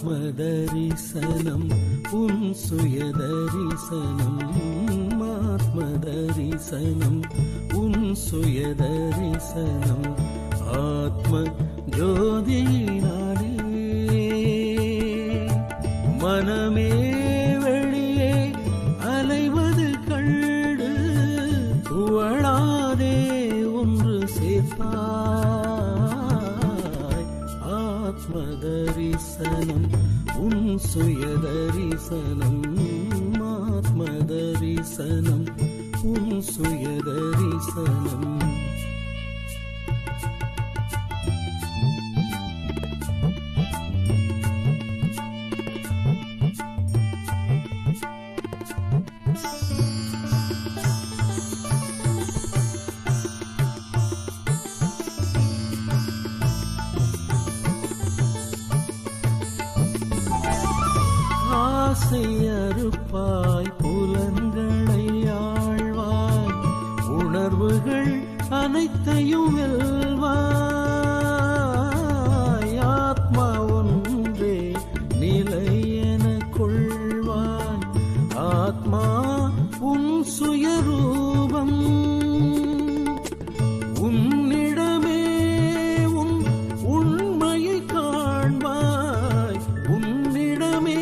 ஆத்மதரிசனம் உன் சுயதரிசனம் ஆத்மதரிசனம் உன் சுயதரிசனம் ஆத்ம ஜோதியினாலே மனமே வெளியே அலைவது கண்டு புகழாதே ஒன்று சேர்ப்பாய் ஆத்மதரிசனம் உன் சுயதரிசனம் ஆத்மதரிசனம் உன் சுயதரிசனம் அறுப்பாய் புலன்களை ஆழ்வாய் உணர்வுகள் அனைத்தையும் வெல்வாய் ஆத்மா ஒன்றே நிலை என கொள்வாய் ஆத்மா உன் சுயரூபம் உன்னிடமே உன் உண்மையை காண்பாய் உன்னிடமே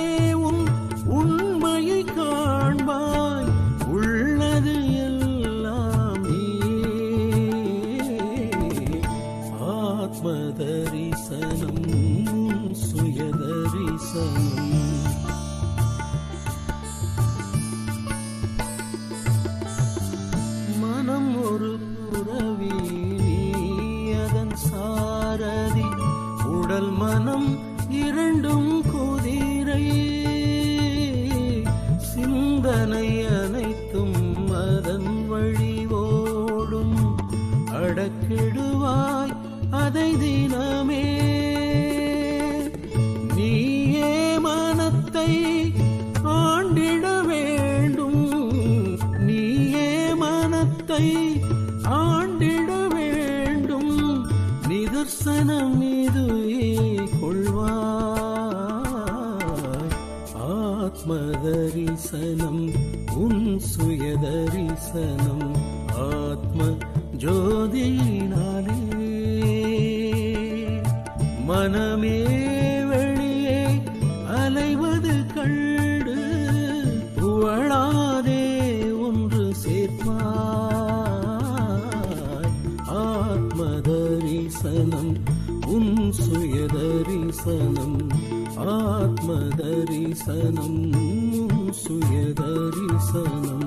உண்மையை காண்பாய் உள்ளது எல்லாம் ஆத்மதரிசனம் சுயதரிசனம் மனம் ஒரு புறவி அதன் சாரதி உடல் மனம் இரண்டும் குதிரை சிந்தனை அனைத்தும் அதன் வழி ஓடும் அடக்கிடுவாய் அதை தினமே நீயே மனத்தை ஆண்டிட வேண்டும் நீயே மனத்தை ஆண்டிட வேண்டும் நிதர்சனம் இதுவே கொள்வாய் ஆத்மதரிசனம் உன் சுயதரிசனம் ஆத்ம ஜோதியினாலே மனமே வெளியே அலைவது கண்டு புகழாதே ஒன்று சேர்ப்பாய் ஆத்மதரிசனம் உன் சுயதரிசனம் ஆத்மதரிசனம் உன் சுயதரிசனம்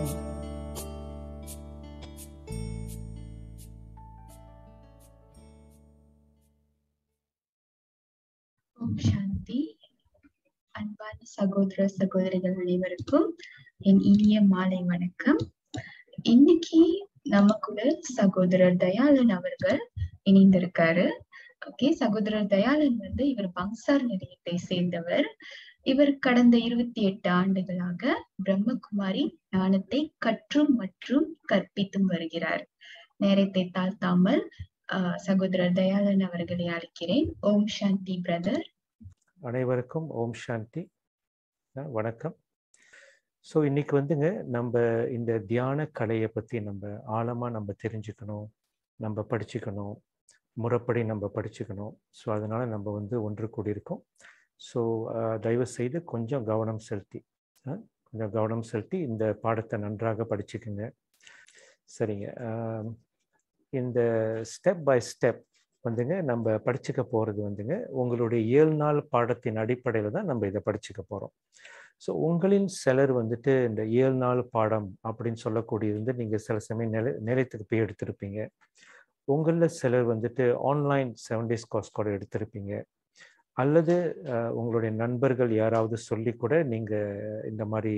சாந்தி. அன்பான சகோதர சகோதரிகள் அனைவருக்கும் என் இனிய மாலை வணக்கம். இன்னைக்கு நம்ம கூட சகோதரர் தயாளன் அவர்கள் இணைந்திருக்காரு. ஓகே, சகோதரர் தயாளன் இவர் பங்சார் நிலையத்தை சேர்ந்தவர். இவர் கடந்த 28 ஆண்டுகளாக பிரம்மகுமாரி ஞானத்தை கற்றும் மற்றும் கற்பித்தும் வருகிறார். நேரத்தை தாழ்த்தாமல் சகோதரர் தயாளன் அவர்களை அழைக்கிறேன். ஓம் சாந்தி பிரதர். அனைவருக்கும் ஓம் சாந்தி, வணக்கம். ஸோ இன்னைக்கு நம்ம இந்த தியான கலையை பற்றி நம்ம ஆழமாக நம்ம தெரிஞ்சுக்கணும், நம்ம படிச்சுக்கணும், முறைப்படி நம்ம படிச்சுக்கணும். ஸோ அதனால் நம்ம ஒன்று கூடியிருக்கோம். ஸோ தயவு செய்து கொஞ்சம் கவனம் செலுத்தி இந்த பாடத்தை நன்றாக படிச்சுக்குங்க. சரிங்க. இந்த ஸ்டெப் பை ஸ்டெப் நம்ம படிச்சுக்க போகிறது உங்களுடைய 7 நாள் பாடத்தின் அடிப்படையில் தான் நம்ம இதை படிச்சுக்க போகிறோம். ஸோ உங்களின் சிலர் இந்த 7 நாள் பாடம் அப்படின்னு சொல்லக்கூடியது நீங்கள் சில சமயம் நிலையத்துக்கு போய் எடுத்திருப்பீங்க. உங்களில் சிலர் ஆன்லைன் 7 days கோர்ஸ் கூட எடுத்திருப்பீங்க. அல்லது உங்களுடைய நண்பர்கள் யாராவது சொல்லி கூட நீங்கள் இந்த மாதிரி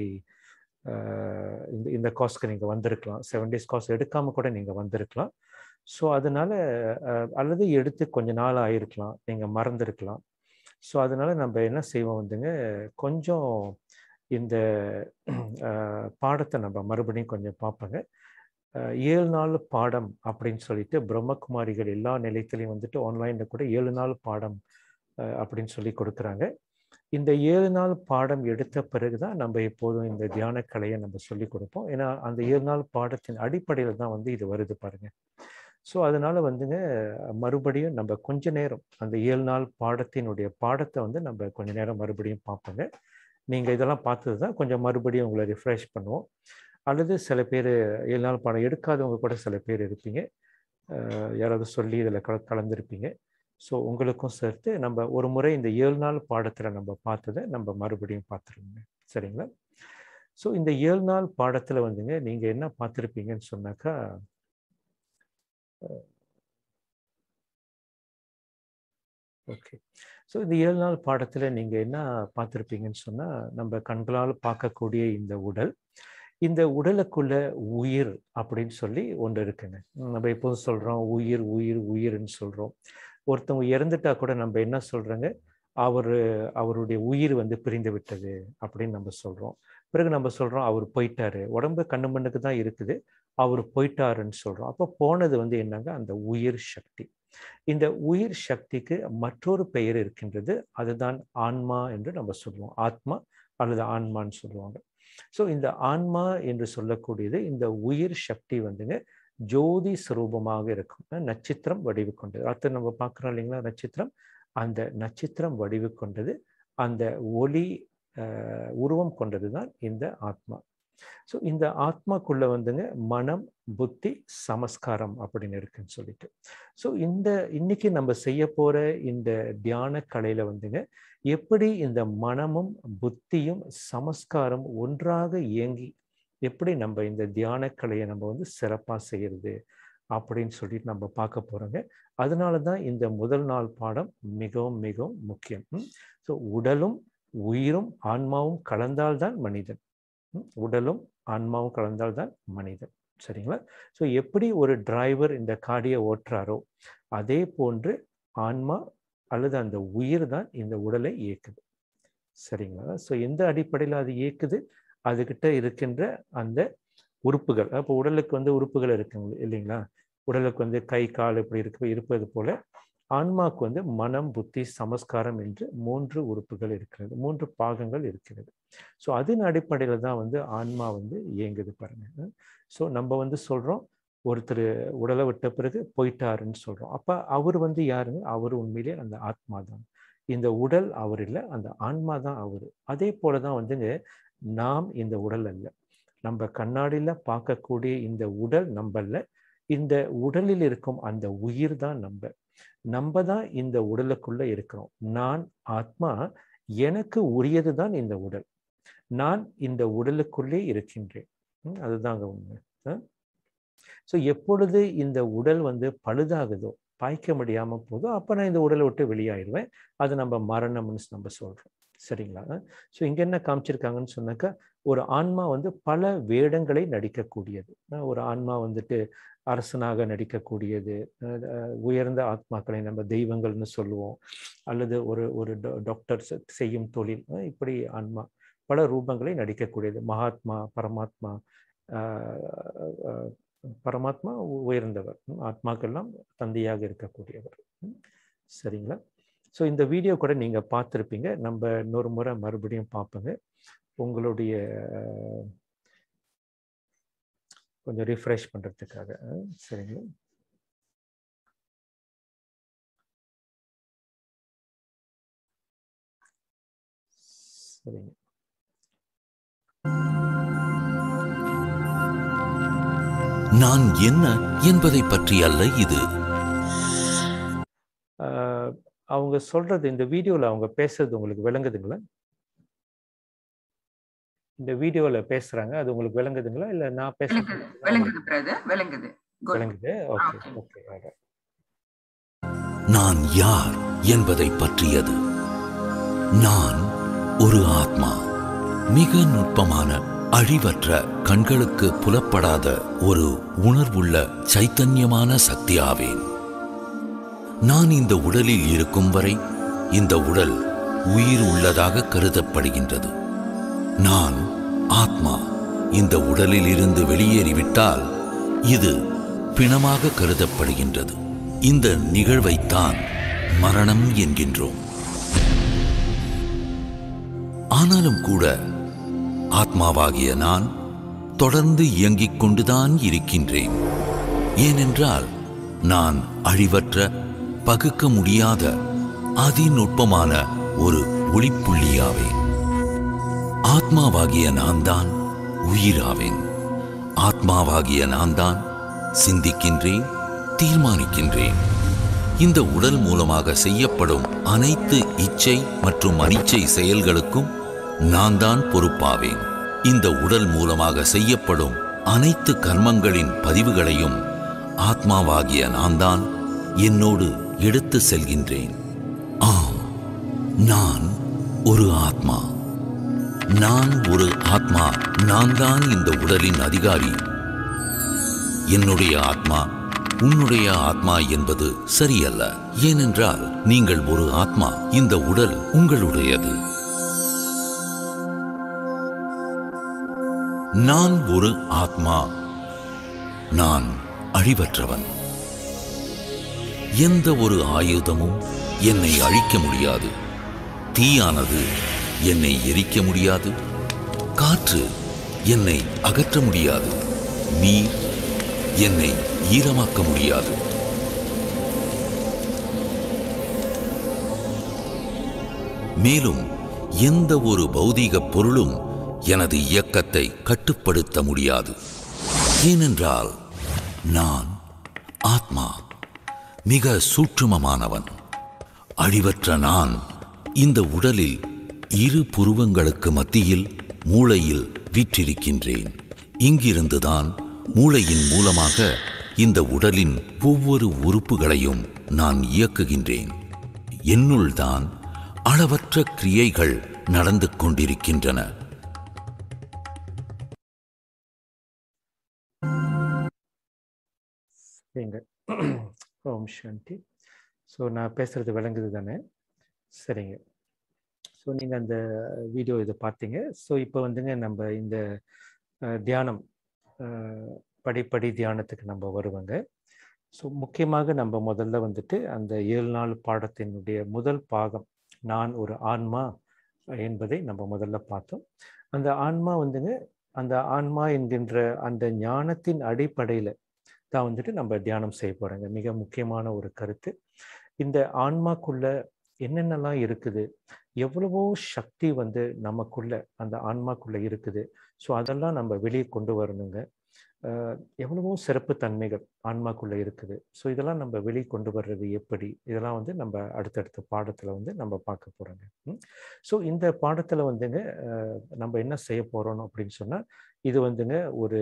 இந்த கோர்ஸ்க்கு நீங்கள் வந்திருக்கலாம். 7 days கோர்ஸ் எடுக்காமல் கூட நீங்கள் வந்திருக்கலாம். ஸோ அதனால் அல்லது எடுத்து கொஞ்ச நாள் ஆகிருக்கலாம், நீங்கள் மறந்துருக்கலாம். ஸோ அதனால் நம்ம என்ன செய்வோம் கொஞ்சம் இந்த பாடத்தை நம்ம மறுபடியும் கொஞ்சம் பார்ப்போங்க. 7 நாள் பாடம் அப்படின்னு சொல்லிட்டு பிரம்மகுமாரிகள் எல்லா நிலையத்திலையும் ஆன்லைனில் கூட 7 நாள் பாடம் அப்படின்னு சொல்லி கொடுக்குறாங்க. இந்த 7 நாள் பாடம் எடுத்த பிறகுதான் நம்ம எப்போதும் இந்த தியான கலையை நம்ம சொல்லி கொடுப்போம். ஏன்னா அந்த 7 நாள் பாடத்தின் அடிப்படையில் தான் வந்து இது வருது பாருங்க. ஸோ அதனால வந்துங்க மறுபடியும் நம்ம கொஞ்ச நேரம் அந்த 7 நாள் பாடத்தினுடைய பாடத்தை வந்து நம்ம கொஞ்ச நேரம் மறுபடியும் பார்ப்போங்க. நீங்கள் இதெல்லாம் பார்த்தது தான் கொஞ்சம் மறுபடியும் உங்களை ரிஃப்ரெஷ் பண்ணுவோம். அல்லது சில பேர் 7 நாள் பாடம் எடுக்காதவங்க கூட சில பேர் இருப்பீங்க. யாராவது சொல்லி இதில் கலந்துருப்பீங்க. ஸோ உங்களுக்கும் சேர்த்து நம்ம ஒரு முறை இந்த 7 நாள் பாடத்தில் நம்ம பார்த்ததை நம்ம மறுபடியும் பார்த்துருங்க. சரிங்களா? ஸோ இந்த 7 நாள் பாடத்தில் வந்துங்க நீங்கள் என்ன பார்த்துருப்பீங்கன்னு சொன்னாக்கா, ஓகே. ஸோ இந்த 7 நாள் பாடத்தில் நீங்கள் என்ன பார்த்துருப்பீங்கன்னு சொன்னால், நம்ம கண்களால் பார்க்கக்கூடிய இந்த உடல், இந்த உடலுக்குள்ள உயிர் அப்படின்னு சொல்லி ஒன்று இருக்குங்க. நம்ம எப்போதும் சொல்கிறோம் உயிர் உயிர் உயிர்ன்னு சொல்கிறோம். ஒருத்தவங்க இறந்துட்டா கூட நம்ம என்ன சொல்கிறோங்க, அவருடைய உயிர் வந்து பிரிந்து விட்டது அப்படின்னு நம்ம சொல்கிறோம். பிறகு நம்ம சொல்கிறோம் அவர் போயிட்டாரு, உடம்பு கண்ணு மண்ணுக்கு தான் இருக்குது, அவர் போயிட்டாருன்னு சொல்கிறோம். அப்போ போனது வந்து என்னங்க, அந்த உயிர் சக்தி. இந்த உயிர் சக்திக்கு மற்றொரு பெயர் இருக்கின்றது, அதுதான் ஆன்மா என்று நம்ம சொல்லுவோம். ஆத்மா அல்லது ஆன்மான்னு சொல்லுவாங்க. ஸோ இந்த ஆன்மா என்று சொல்லக்கூடியது இந்த உயிர் சக்தி வந்துங்க ஜோதி ஸ்வரூபமாக இருக்கும். நட்சத்திரம் வடிவு கொண்டது. அடுத்து நம்ம பார்க்குறோம் இல்லைங்களா நட்சத்திரம், அந்த நட்சத்திரம் வடிவு கொண்டது, அந்த ஒளி உருவம் கொண்டது தான் இந்த ஆத்மா. ஸோ இந்த ஆத்மாக்குள்ள வந்துங்க மனம் புத்தி சமஸ்காரம் அப்படின்னு இருக்குன்னு சொல்லிட்டு. ஸோ இன்னைக்கு நம்ம செய்ய போற இந்த தியான கலையில வந்துங்க எப்படி இந்த மனமும் புத்தியும் சமஸ்காரம் ஒன்றாக இயங்கி எப்படி நம்ம இந்த தியான கலையை நம்ம வந்து சிறப்பாக செய்யறது அப்படின்னு சொல்லிட்டு நம்ம பார்க்க போறோங்க. அதனால தான் இந்த முதல் நாள் பாடம் மிகவும் மிகவும் முக்கியம். ஸோ உடலும் உயிரும் ஆன்மாவும் கலந்தால்தான் மனிதன். உடலும் ஆன்மாவும் கலந்தால்தான் மனிதன். சரிங்களா? ஸோ எப்படி ஒரு டிரைவர் இந்த காடியை ஓட்டுறாரோ அதே போன்று ஆன்மா அல்லது அந்த உயிர் தான் இந்த உடலை இயக்குது. சரிங்களா? ஸோ எந்த அடிப்படையில் அது இயக்குது, அதுகிட்ட இருக்கின்ற அந்த உறுப்புகள். அப்போ உடலுக்கு வந்து உறுப்புகள் இருக்குங்க இல்லைங்களா? உடலுக்கு வந்து கை கால் இப்படி இருப்பது போல ஆன்மாவுக்கு வந்து மனம் புத்தி சமஸ்காரம் என்று 3 உறுப்புகள் இருக்கிறது, 3 பாகங்கள் இருக்கிறது. ஸோ அதன் அடிப்படையில் தான் வந்து ஆன்மா வந்து இயங்குது பாருங்க. ஸோ நம்ம வந்து சொல்றோம் ஒருத்தர் உடலை விட்ட பிறகு போயிட்டாருன்னு சொல்றோம். அப்ப அவர் வந்து யாருங்க? அவர் உண்மையிலே அந்த ஆத்மா தான். இந்த உடல் அவர் இல்லை, அந்த ஆன்மா தான் அவரு. அதே போலதான் வந்துங்க நாம் இந்த உடல் அல்ல. நம்ம கண்ணாடியில பார்க்கக்கூடிய இந்த உடல் நம்பல்ல, இந்த உடலில் இருக்கும் அந்த உயிர் தான் நம்ம தான் இந்த உடலுக்குள்ள இருக்கிறோம். நான் ஆத்மா, எனக்கு உரியது தான் இந்த உடல், நான் இந்த உடலுக்குள்ளே இருக்கின்றேன். அதுதாங்க உண்மை. ஸோ எப்பொழுது இந்த உடல் வந்து பழுதாகுதோ, பாய்க்க முடியாம போதோ, அப்ப நான் இந்த உடலை விட்டு வெளியாயிடுவேன். அது நம்ம மரணம்னு நம்ம சொல்றோம். சரிங்களா? ஸோ இங்க என்ன காமிச்சிருக்காங்கன்னு சொன்னாக்கா, ஒரு ஆன்மா வந்து பல வேடங்களை நடிக்கக்கூடியது. ஒரு ஆன்மா வந்துட்டு அரசனாக நடிக்கக்கூடியது, உயர்ந்த ஆத்மாக்களை நம்ம தெய்வங்கள்னு சொல்லுவோம், அல்லது ஒரு டாக்டர் செய்யும் தொழில், இப்படி ஆன்மா பல ரூபங்களை நடிக்கக்கூடியது. மகாத்மா, பரமாத்மா. பரமாத்மா உயர்ந்தவர், ஆத்மாக்கெல்லாம் தந்தையாக இருக்கக்கூடியவர். சரிங்களா? ஸோ இந்த வீடியோ கூட நீங்க பார்த்துருப்பீங்க. நம்ம இன்னொரு முறை மறுபடியும் பார்ப்போங்க, உங்களுடைய கொஞ்சம் ரிஃப்ரெஷ் பண்றதுக்காக. சரிங்களா? சரிங்க. நான் என்ன என்பதை பற்றி அல்ல இது. அவங்க சொல்றது, இந்த வீடியோல அவங்க பேசுறது உங்களுக்கு விளங்குதுங்களா? இந்த வீடியோல பேசுறாங்க, அது உங்களுக்கு விளங்குதுங்களா? இல்ல நான் பேசுறது விளங்குது? Okay okay. நான் யார் என்பதை பற்றியது. நான் ஒரு ஆத்மா, மிக நுட்பமான அழிவற்ற கண்களுக்கு புலப்படாத ஒரு உணர்வுள்ள சைத்தன்யமான சக்தி ஆவேன். நான் இந்த உடலில் இருக்கும் வரை இந்த உடல் உயிர் உள்ளதாக கருதப்படுகின்றது. நான் ஆத்மா இந்த உடலில் இருந்து வெளியேறிவிட்டால் இது பிணமாக கருதப்படுகின்றது. இந்த நிகழ்வைத்தான் மரணம் என்கின்றோம். ஆனாலும் கூட ஆத்மாவாகிய நான் தொடர்ந்து இயங்கிக் கொண்டுதான் இருக்கின்றேன். ஏனென்றால் நான் அழிவற்ற, பகுக்க முடியாத அதிநுட்பமான ஒரு ஒளிப்புள்ளியாவேன். ஆத்மாவாகிய நான் தான் உயிராவேன். ஆத்மாவாகிய நான் தான் சிந்திக்கின்றேன், தீர்மானிக்கின்றேன். இந்த உடல் மூலமாக செய்யப்படும் அனைத்து இச்சை மற்றும் அனிச்சை செயல்களுக்கும் நான் தான் பொறுப்பாவேன். இந்த உடல் மூலமாக செய்யப்படும் அனைத்து கர்மங்களின் பதிவுகளையும் ஆத்மாவாகிய நான் தான் என்னோடு எடுத்து செல்கின்றேன். ஆம், நான் ஒரு ஆத்மா. நான் ஒரு ஆத்மா. நான் தான் இந்த உடலின் அதிகாரி. என்னுடைய ஆத்மா உன்னுடைய ஆத்மா என்பது சரியல்ல. ஏனென்றால் நீங்கள் ஒரு ஆத்மா, இந்த உடல் உங்களுடையது. நான் ஒரு ஆத்மா. நான் அழிவற்றவன். எந்த ஒரு ஆயுதமும் என்னை அழிக்க முடியாது. தீயானது என்னை எரிக்க முடியாது. காற்று என்னை அகற்ற முடியாது. நீர் என்னை ஈரமாக்க முடியாது. மேலும் எந்த ஒரு பௌதீக பொருளும் எனது இயக்கத்தை கட்டுப்படுத்த முடியாது. ஏனென்றால் நான் ஆத்மா, மிக சூட்சுமமானவன். அழிவற்ற நான் இந்த உடலில் இரு புருவங்களுக்கு மத்தியில் மூளையில் வீற்றிருக்கின்றேன். இங்கிருந்துதான் மூளையின் மூலமாக இந்த உடலின் ஒவ்வொரு உறுப்புகளையும் நான் இயக்குகின்றேன். என்னுள் தான் அளவற்ற கிரியைகள் நடந்து கொண்டிருக்கின்றன. ஓம் சாந்தி. ஸோ நான் பேசுறது விளங்குது தானே? சரிங்க. ஸோ நீங்கள் அந்த வீடியோ இதை பார்த்தீங்க. ஸோ இப்போ வந்துங்க நம்ம இந்த தியானம், படிப்படி தியானத்துக்கு நம்ம வருவாங்க. ஸோ முக்கியமாக நம்ம முதல்ல வந்துட்டு அந்த 7 நாள் பாடத்தினுடைய முதல் பாகம், நான் ஒரு ஆன்மா என்பதை நம்ம முதல்ல பார்த்தோம். அந்த ஆன்மா வந்துங்க, அந்த ஆன்மா என்கின்ற அந்த ஞானத்தின் அடிப்படையில் தான் வந்துட்டு நம்ம தியானம் செய்ய போகிறோங்க. மிக முக்கியமான ஒரு கருத்து. இந்த ஆன்மாக்குள்ள என்னென்னலாம் இருக்குது, எவ்வளவோ சக்தி வந்து நமக்குள்ள அந்த ஆன்மாக்குள்ள இருக்குது. ஸோ அதெல்லாம் நம்ம வெளியே கொண்டு வரணுங்க. எவ்வளவோ சிறப்பு தன்மைகள் ஆன்மாக்குள்ள இருக்குது. ஸோ இதெல்லாம் நம்ம வெளியே கொண்டு வர்றது எப்படி, இதெல்லாம் வந்து நம்ம அடுத்தடுத்த பாடத்தில் வந்து நம்ம பார்க்க போகிறோங்க. ஸோ இந்த பாடத்தில் வந்துங்க நம்ம என்ன செய்ய போகிறோம் அப்படின்னு சொன்னால், இது வந்துங்க ஒரு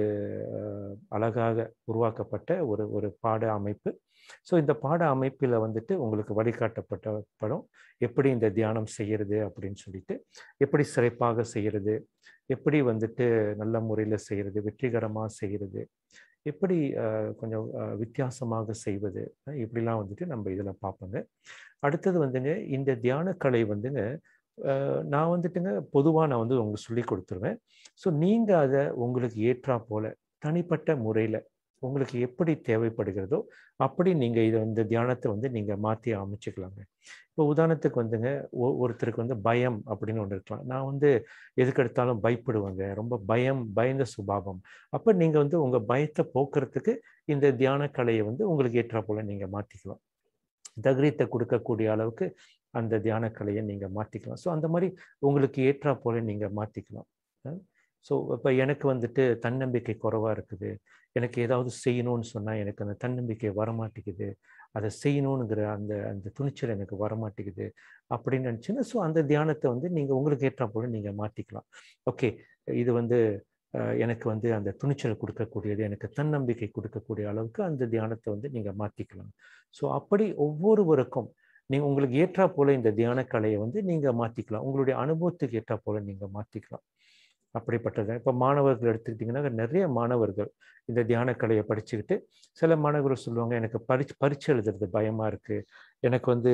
அழகாக உருவாக்கப்பட்ட ஒரு பாட அமைப்பு. ஸோ இந்த பாட அமைப்பில் வந்துட்டு உங்களுக்கு வழிகாட்டப்பட்ட படம் எப்படி இந்த தியானம் செய்கிறது அப்படின்னு சொல்லிட்டு, எப்படி சிறப்பாக செய்கிறது, எப்படி வந்துட்டு நல்ல முறையில் செய்கிறது, வெற்றிகரமாக செய்கிறது, எப்படி கொஞ்சம் வித்தியாசமாக செய்வது, இப்படிலாம் வந்துட்டு நம்ம இதில் பார்ப்போங்க. அடுத்தது வந்துங்க இந்த தியான கலை வந்துங்க நான் வந்துட்டுங்க பொதுவாக நான் வந்து உங்களுக்கு சொல்லி கொடுத்துருவேன். ஸோ நீங்கள் அதை உங்களுக்கு ஏற்றா போல தனிப்பட்ட முறையில் உங்களுக்கு எப்படி தேவைப்படுகிறதோ அப்படி நீங்கள் இதை இந்த தியானத்தை வந்து நீங்கள் மாற்றி அமைச்சுக்கலாங்க. இப்போ உதாரணத்துக்கு வந்துங்க ஒருத்தருக்கு வந்து பயம் அப்படின்னு ஒன்று இருக்கலாம். நான் வந்து எதுக்கெடுத்தாலும் பயப்படுவேங்க, ரொம்ப பயந்த சுபாவம். அப்போ நீங்கள் வந்து உங்கள் பயத்தை போக்குறதுக்கு இந்த தியான கலையை வந்து உங்களுக்கு ஏற்றா போல நீங்கள் மாற்றிக்கலாம். தைரியத்தை கொடுக்கக்கூடிய அளவுக்கு அந்த தியான கலையை நீங்கள் மாற்றிக்கலாம். ஸோ அந்த மாதிரி உங்களுக்கு ஏற்றா போல நீங்கள் மாற்றிக்கலாம். ஸோ இப்போ எனக்கு வந்துட்டு தன்னம்பிக்கை குறைவாக இருக்குது, எனக்கு ஏதாவது செய்யணும்னு சொன்னால் எனக்கு அந்த தன்னம்பிக்கை வரமாட்டேங்குது, அதை செய்யணுங்கிற அந்த அந்த துணிச்சல் எனக்கு வரமாட்டேங்குது அப்படின்னு நினச்சின்னா, ஸோ அந்த தியானத்தை வந்து நீங்கள் உங்களுக்கு ஏற்றா போல நீங்கள் மாற்றிக்கலாம். ஓகே, இது வந்து எனக்கு வந்து அந்த துணிச்சல் கொடுக்கக்கூடியது, எனக்கு தன்னம்பிக்கை கொடுக்கக்கூடிய அளவுக்கு அந்த தியானத்தை வந்து நீங்கள் மாற்றிக்கலாம். ஸோ அப்படி ஒவ்வொருவருக்கும் நீங்கள் உங்களுக்கு ஏற்றா போல இந்த தியான கலையை வந்து நீங்கள் மாற்றிக்கலாம். உங்களுடைய அனுபவத்துக்கு ஏற்றா போல நீங்கள் மாற்றிக்கலாம். அப்படிப்பட்டது. இப்போ மாணவர்கள் எடுத்துக்கிட்டிங்கன்னா நிறைய மாணவர்கள் இந்த தியான கலையை படிச்சுக்கிட்டு, சில மாணவர்கள் சொல்லுவாங்க, எனக்கு பரீட்சை எழுதுறது பயமாக இருக்குது, எனக்கு வந்து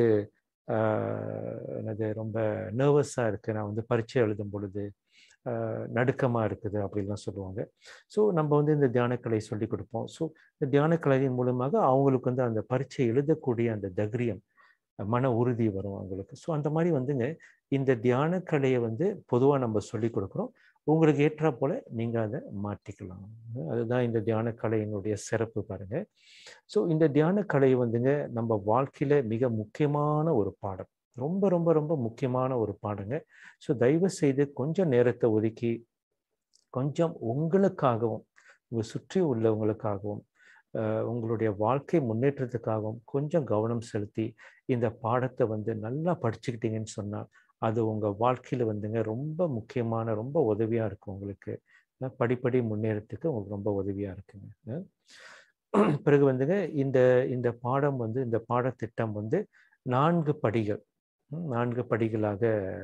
எனக்கு ரொம்ப நர்வஸாக இருக்குது, நான் வந்து பரீட்சை எழுதும் பொழுது நடுக்கமாக இருக்குது அப்படின்லாம் சொல்லுவாங்க. ஸோ நம்ம வந்து இந்த தியானக்கலை சொல்லி கொடுப்போம். ஸோ இந்த தியானக்கலையின் மூலமாக அவங்களுக்கு வந்து அந்த பரீட்சை எழுதக்கூடிய அந்த தைரியம் மன உறுதி வரும் அவங்களுக்கு. ஸோ அந்த மாதிரி வந்துங்க இந்த தியான கலையை வந்து பொதுவாக நம்ம சொல்லி கொடுக்குறோம். உங்களுக்கு ஏற்றா போல நீங்கள் அதை மாற்றிக்கலாம். அதுதான் இந்த தியான கலையினுடைய சிறப்பு பாருங்க. ஸோ இந்த தியான கலை வந்துங்க நம்ம வாழ்க்கையில் மிக முக்கியமான ஒரு பாடம். ரொம்ப ரொம்ப ரொம்ப முக்கியமான ஒரு பாடங்க. ஸோ தயவு செய்து கொஞ்சம் நேரத்தை ஒதுக்கி கொஞ்சம் உங்களுக்காகவும் உங்கள் சுற்றி உள்ளவங்களுக்காகவும் உங்களுடைய வாழ்க்கை முன்னேற்றத்துக்காகவும் கொஞ்சம் கவனம் செலுத்தி இந்த பாடத்தை வந்து நல்லா படிச்சுக்கிட்டீங்கன்னு சொன்னால் அது உங்கள் வாழ்க்கையில் வந்துங்க ரொம்ப முக்கியமான ரொம்ப உதவியாக இருக்கும். உங்களுக்கு படிப்படி முன்னேறத்துக்கு உங்களுக்கு ரொம்ப உதவியாக இருக்குங்க. பிறகு வந்துங்க இந்த இந்த பாடம் வந்து இந்த பாடத்திட்டம் வந்து 4 படிகள் 4 படிகளாக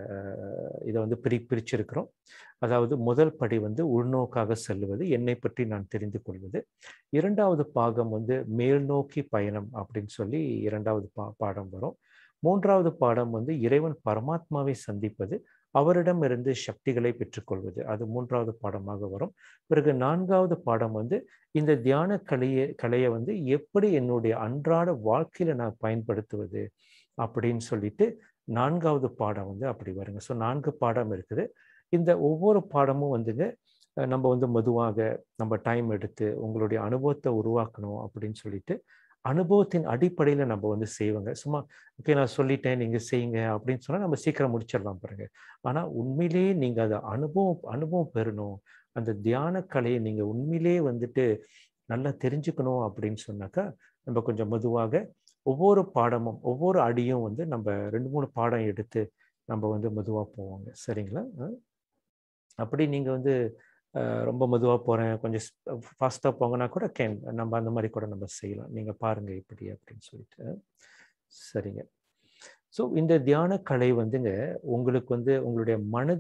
இதை வந்து பிரிச்சிருக்கிறோம். அதாவது முதல் படி வந்து உள்நோக்காக செல்வது, என்னை பற்றி நான் தெரிந்து கொள்வது. 2வது பாகம் வந்து மேல்நோக்கி பயணம் அப்படின்னு சொல்லி 2வது பாடம் வரும். 3வது பாடம் வந்து இறைவன் பரமாத்மாவை சந்திப்பது, அவரிடமிருந்து சக்திகளை பெற்றுக்கொள்வது, அது 3வது பாடமாக வரும். பிறகு 4வது பாடம் வந்து இந்த தியான கலையை வந்து எப்படி என்னுடைய அன்றாட வாழ்க்கையில நான் பயன்படுத்துவது அப்படின்னு சொல்லிட்டு 4வது பாடம் வந்து அப்படி வருங்க. ஸோ 4 பாடம் இருக்குது. இந்த ஒவ்வொரு பாடமும் வந்துங்க நம்ம வந்து மெதுவாக நம்ம டைம் எடுத்து உங்களுடைய அனுபவத்தை உருவாக்கணும் அப்படின்னு சொல்லிட்டு அனுபவத்தின் அடிப்படையில் நம்ம வந்து செய்வோங்க. சும்மா ஓகே நான் சொல்லிட்டேன் நீங்கள் செய்யுங்க அப்படின்னு சொன்னால் நம்ம சீக்கிரம் முடிச்சிடலாம் பாருங்க. ஆனால் உண்மையிலேயே நீங்கள் அதை அனுபவம் பெறணும், அந்த தியான கலையை நீங்கள் உண்மையிலேயே வந்துட்டு நல்லா தெரிஞ்சுக்கணும் அப்படின்னு சொன்னாக்கா நம்ம கொஞ்சம் மெதுவாக ஒவ்வொரு பாடமும் ஒவ்வொரு அடியும் வந்து நம்ம 2-3 பாடம் எடுத்து நம்ம வந்து மெதுவாக போவோங்க. சரிங்களா? அப்படி நீங்கள் வந்து ரொம்ப மெதுவாக போகிறேன் கொஞ்சம் ஃபாஸ்ட்டாக போங்கன்னா கூட நம்ம அந்த மாதிரி கூட நம்ம செய்யலாம். நீங்கள் பாருங்கள் இப்படி அப்படின்னு சொல்லிட்டு. சரிங்க. ஸோ இந்த தியான கலை வந்துங்க உங்களுக்கு வந்து உங்களுடைய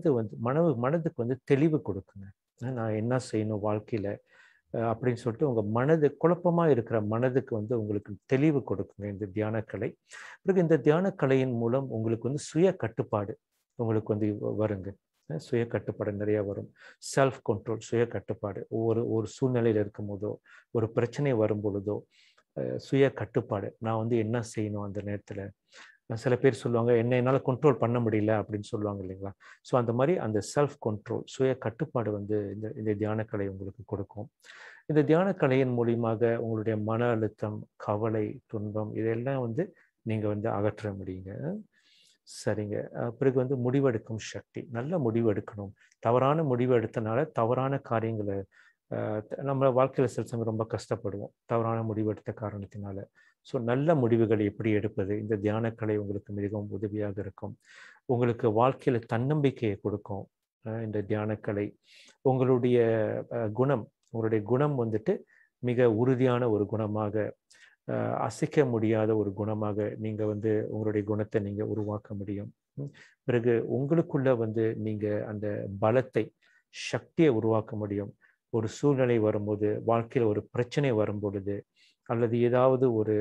மனதுக்கு வந்து தெளிவு கொடுக்குங்க. நான் என்ன செய்யணும் வாழ்க்கையில் அப்படின்னு சொல்லிட்டு உங்கள் மனது குழப்பமாக இருக்கிற மனதுக்கு வந்து உங்களுக்கு தெளிவு கொடுக்குங்க இந்த தியானக்கலை. பிறகு இந்த தியானக்கலையின் மூலம் உங்களுக்கு வந்து சுய கட்டுப்பாடு உங்களுக்கு வந்து வருங்க. சுய கட்டுப்பாடு நிறைய வரும். செல்ஃப் கண்ட்ரோல், சுய கட்டுப்பாடு. ஒரு சூழ்நிலையில் இருக்கும் போதோ ஒரு பிரச்சனை வரும் பொழுதோ சுய கட்டுப்பாடு, நான் வந்து என்ன செய்யணும் அந்த நேரத்தில். சில பேர் சொல்லுவாங்க என்னால் கண்ட்ரோல் பண்ண முடியல அப்படின்னு சொல்லுவாங்க இல்லைங்களா? ஸோ அந்த மாதிரி அந்த செல்ஃப் கண்ட்ரோல், சுய கட்டுப்பாடு வந்து இந்த தியானக்கலை உங்களுக்கு கொடுக்கும். இந்த தியானக்கலையின் மூலியமாக உங்களுடைய மன அழுத்தம், கவலை, துன்பம் இதெல்லாம் வந்து நீங்கள் வந்து அகற்ற முடியுங்க. சரிங்க. பிறகு வந்து முடிவெடுக்கும் சக்தி, நல்ல முடிவு எடுக்கணும். தவறான முடிவு எடுத்தனால தவறான காரியங்களை நம்ம வாழ்க்கையில் சில சமயம் ரொம்ப கஷ்டப்படுவோம் தவறான முடிவு எடுத்த காரணத்தினால. ஸோ நல்ல முடிவுகளை எப்படி எடுப்பது, இந்த தியானக்கலை உங்களுக்கு மிகவும் உதவியாக இருக்கும். உங்களுக்கு வாழ்க்கையில் தன்னம்பிக்கையை கொடுக்கும் இந்த தியானக்கலை. உங்களுடைய குணம் வந்துட்டு மிக உறுதியான ஒரு குணமாக, அசைக்க முடியாத ஒரு குணமாக நீங்கள் வந்து உங்களுடைய குணத்தை நீங்கள் உருவாக்க முடியும். பிறகு உங்களுக்குள்ள வந்து நீங்கள் அந்த பலத்தை, சக்தியை உருவாக்க முடியும். ஒரு சூழ்நிலை வரும்போது, வாழ்க்கையில் ஒரு பிரச்சனை வரும் பொழுது, அல்லது ஏதாவது ஒரு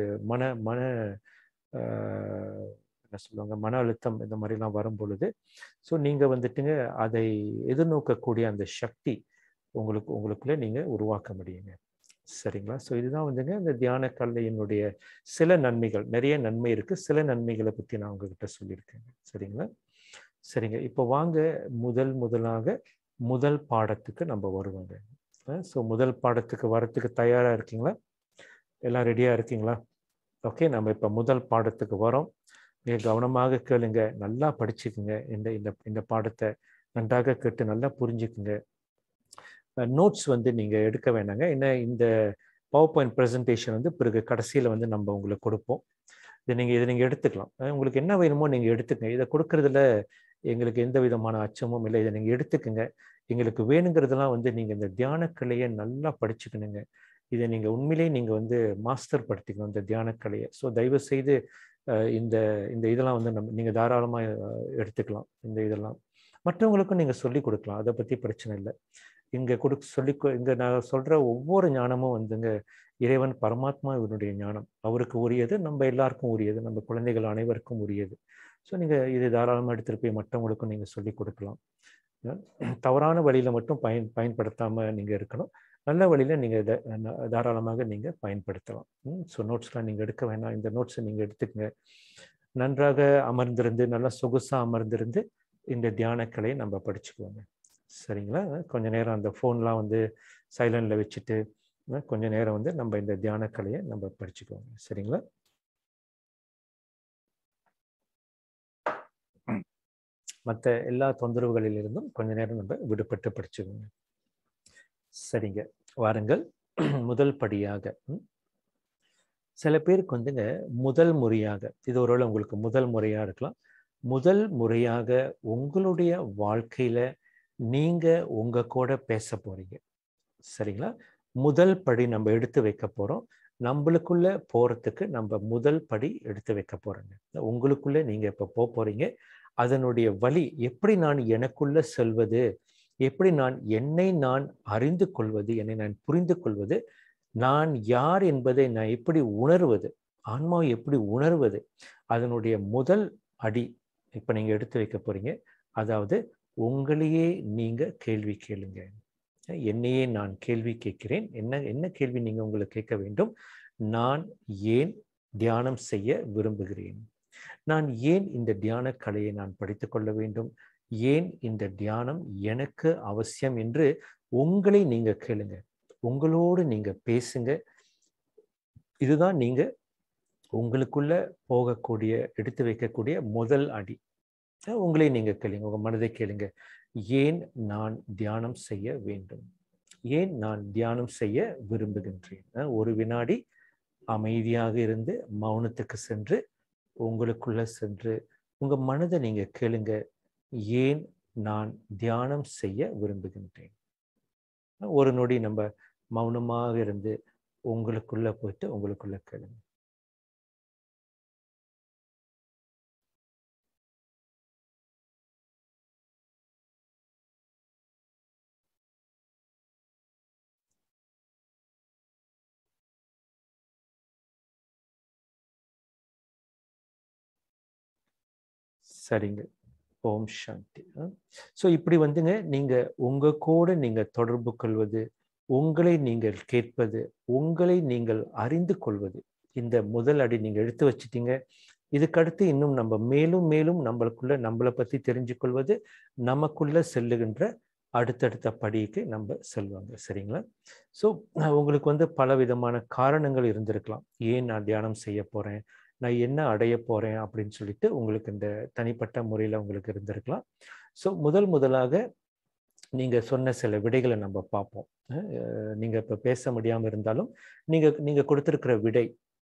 என்ன சொல்லுவாங்க மன அழுத்தம் இந்த மாதிரிலாம் வரும் பொழுது, ஸோ நீங்கள் வந்துட்டுங்க அதை எதிர்நோக்கக்கூடிய அந்த சக்தி உங்களுக்குள்ளே நீங்கள் உருவாக்க முடியுங்க. சரிங்களா? ஸோ இதுதான் வந்துங்க இந்த தியான கலையினுடைய சில நன்மைகள். நிறைய நன்மை இருக்குது, சில நன்மைகளை பற்றி நான் உங்ககிட்ட சொல்லியிருக்கேங்க. சரிங்களா? சரிங்க. இப்போ வாங்க முதலாக முதல் பாடத்துக்கு நம்ம வருவோங்க. ஸோ முதல் பாடத்துக்கு வரத்துக்கு தயாராக இருக்கீங்களா? எல்லாம் ரெடியாக இருக்கீங்களா? ஓகே, நம்ம இப்போ முதல் பாடத்துக்கு வரோம். நீங்கள் கவனமாக கேளுங்க, நல்லா படிச்சுக்குங்க. இந்த பாடத்தை நன்றாக கேட்டு நல்லா புரிஞ்சுக்குங்க. நோட்ஸ் வந்து நீங்கள் எடுக்க வேணாங்க. ஏன்னா இந்த பவர் பாயிண்ட் ப்ரெசன்டேஷன் வந்து பிறகு கடைசியில் வந்து நம்ம உங்களுக்கு கொடுப்போம். இதை நீங்கள் எடுத்துக்கலாம். உங்களுக்கு என்ன வேணுமோ நீங்கள் எடுத்துக்கங்க. இதை கொடுக்கறதுல எங்களுக்கு எந்த விதமான அச்சமும் இல்லை. இதை நீங்கள் எடுத்துக்கங்க. எங்களுக்கு வேணுங்கிறதெல்லாம் வந்து நீங்கள் இந்த தியானக்கலையை நல்லா படிச்சுக்கணுங்க. இதை நீங்கள் உண்மையிலேயே நீங்கள் வந்து மாஸ்டர் படுத்திக்கணும் இந்த தியானக்கலையை. ஸோ தயவு செய்து இந்த இதெல்லாம் வந்து நீங்கள் தாராளமாக எடுத்துக்கலாம். இதெல்லாம் மற்றவங்களுக்கும் நீங்கள் சொல்லிக் கொடுக்கலாம். அதை பற்றி பிரச்சனை இல்லை. இங்கே இங்கே நான் சொல்கிற ஒவ்வொரு ஞானமும் வந்துங்க இறைவன் பரமாத்மா இவனுடைய ஞானம். அவருக்கு உரியது, நம்ம எல்லாருக்கும் உரியது, நம்ம குழந்தைகள் அனைவருக்கும் உரியது. ஸோ நீங்கள் இதை தாராளமாக எடுத்துகிட்டு போய் மற்றவங்களுக்கும் நீங்கள் சொல்லிக் கொடுக்கலாம். தவறான வழியில் மட்டும் பயன்படுத்தாமல் நீங்கள் இருக்கணும். நல்ல வழியில் நீங்கள் இதை தாராளமாக நீங்கள் பயன்படுத்தலாம். ஸோ நோட்ஸ்லாம் நீங்கள் எடுக்க வேணாம். இந்த நோட்ஸை நீங்கள் எடுத்துக்கங்க. நன்றாக அமர்ந்திருந்து நல்லா சொகுசா அமர்ந்திருந்து இந்த தியானக்கலையை நம்ம படிச்சுக்குவோங்க. சரிங்களா? கொஞ்ச நேரம் அந்த ஃபோன்லாம் வந்து சைலண்ட்ல வச்சுட்டு கொஞ்ச நேரம் வந்து நம்ம இந்த தியானக்கலையை நம்ம படிச்சுக்குவோங்க. சரிங்களா? மற்ற எல்லா தொந்தரவுகளிலிருந்தும் கொஞ்ச நேரம் நம்ம விடுபட்டு படிச்சுக்கோங்க. சரிங்க, வாருங்கள். முதல் படியாக சில பேருக்கு வந்துங்க முதல் முறையாக, இது ஒருவேளை உங்களுக்கு முதல் முறையாக இருக்கலாம், முதல் முறையாக உங்களுடைய வாழ்க்கையில நீங்க உங்க கூட பேச போறீங்க. சரிங்களா? முதல் படி நம்ம எடுத்து வைக்க போறோம். நம்மளுக்குள்ள போறதுக்கு நம்ம முதல் படி எடுத்து வைக்க போறோங்க. உங்களுக்குள்ள நீங்க இப்ப போறீங்க. அதனுடைய வழி எப்படி நான் எனக்குள்ள செல்வது, எப்படி நான் என்னை நான் அறிந்து கொள்வது, என்னை நான் புரிந்து கொள்வது, நான் யார் என்பதை நான் எப்படி உணர்வது, ஆன்மாவை எப்படி உணர்வது, அதனுடைய முதல் அடி இப்ப நீங்க எடுத்து வைக்க போறீங்க. அதாவது உங்களையே நீங்க கேள்வி கேளுங்க. என்னையே நான் கேள்வி கேட்கிறேன். என்ன கேள்வி நீங்க உங்களை கேட்க வேண்டும்? நான் ஏன் தியானம் செய்ய விரும்புகிறேன்? நான் ஏன் இந்த தியான கலையை நான் படித்துக் கொள்ள வேண்டும்? ஏன் இந்த தியானம் எனக்கு அவசியம் என்று உங்களை நீங்க கேளுங்க. உங்களோடு நீங்க பேசுங்க. இதுதான் நீங்க உங்களுக்குள்ள போகக்கூடிய, எடுத்து வைக்கக்கூடிய முதல் அடி. உங்களை நீங்க கேளுங்க, உங்க மனதை கேளுங்க. ஏன் நான் தியானம் செய்ய வேண்டும்? ஏன் நான் தியானம் செய்ய விரும்புகின்றேன்? ஒரு வினாடி அமைதியாக இருந்து மௌனத்துக்கு சென்று உங்களுக்குள்ள சென்று உங்க மனதை நீங்க கேளுங்க. ஏன் நான் தியானம் செய்ய விரும்புகின்றேன்? ஒரு நொடி நம்ம மௌனமாக இருந்து உங்களுக்குள்ள போயிட்டு உங்களுக்குள்ள கேளுங்க. சரிங்க, ஓம் சாந்தி. ஸோ இப்படி வந்துங்க நீங்க உங்க கூட நீங்க தொடர்பு கொள்வது, உங்களை நீங்கள் கேட்பது, உங்களை நீங்கள் அறிந்து கொள்வது, இந்த முதல் அடி நீங்க எடுத்து வச்சிட்டீங்க. இதுக்கடுத்து இன்னும் நம்ம மேலும் மேலும் நம்மளை பத்தி தெரிஞ்சு கொள்வது, நமக்குள்ள செல்லுகின்ற அடுத்தடுத்த படிக்கு நம்ம செல்வாங்க. சரிங்களா? ஸோ உங்களுக்கு வந்து பல விதமான காரணங்கள் இருந்திருக்கலாம். ஏன் நான் தியானம் செய்ய போறேன், நான் என்ன அடைய போறேன் அப்படின்னு சொல்லிட்டு உங்களுக்கு இந்த தனிப்பட்ட முறையில் உங்களுக்கு இருந்திருக்கலாம். ஸோ முதலாக நீங்க சொன்ன சில விடைகளை நம்ம பார்ப்போம். நீங்க இப்ப பேச முடியாம இருந்தாலும் நீங்க கொடுத்திருக்கிற விடை,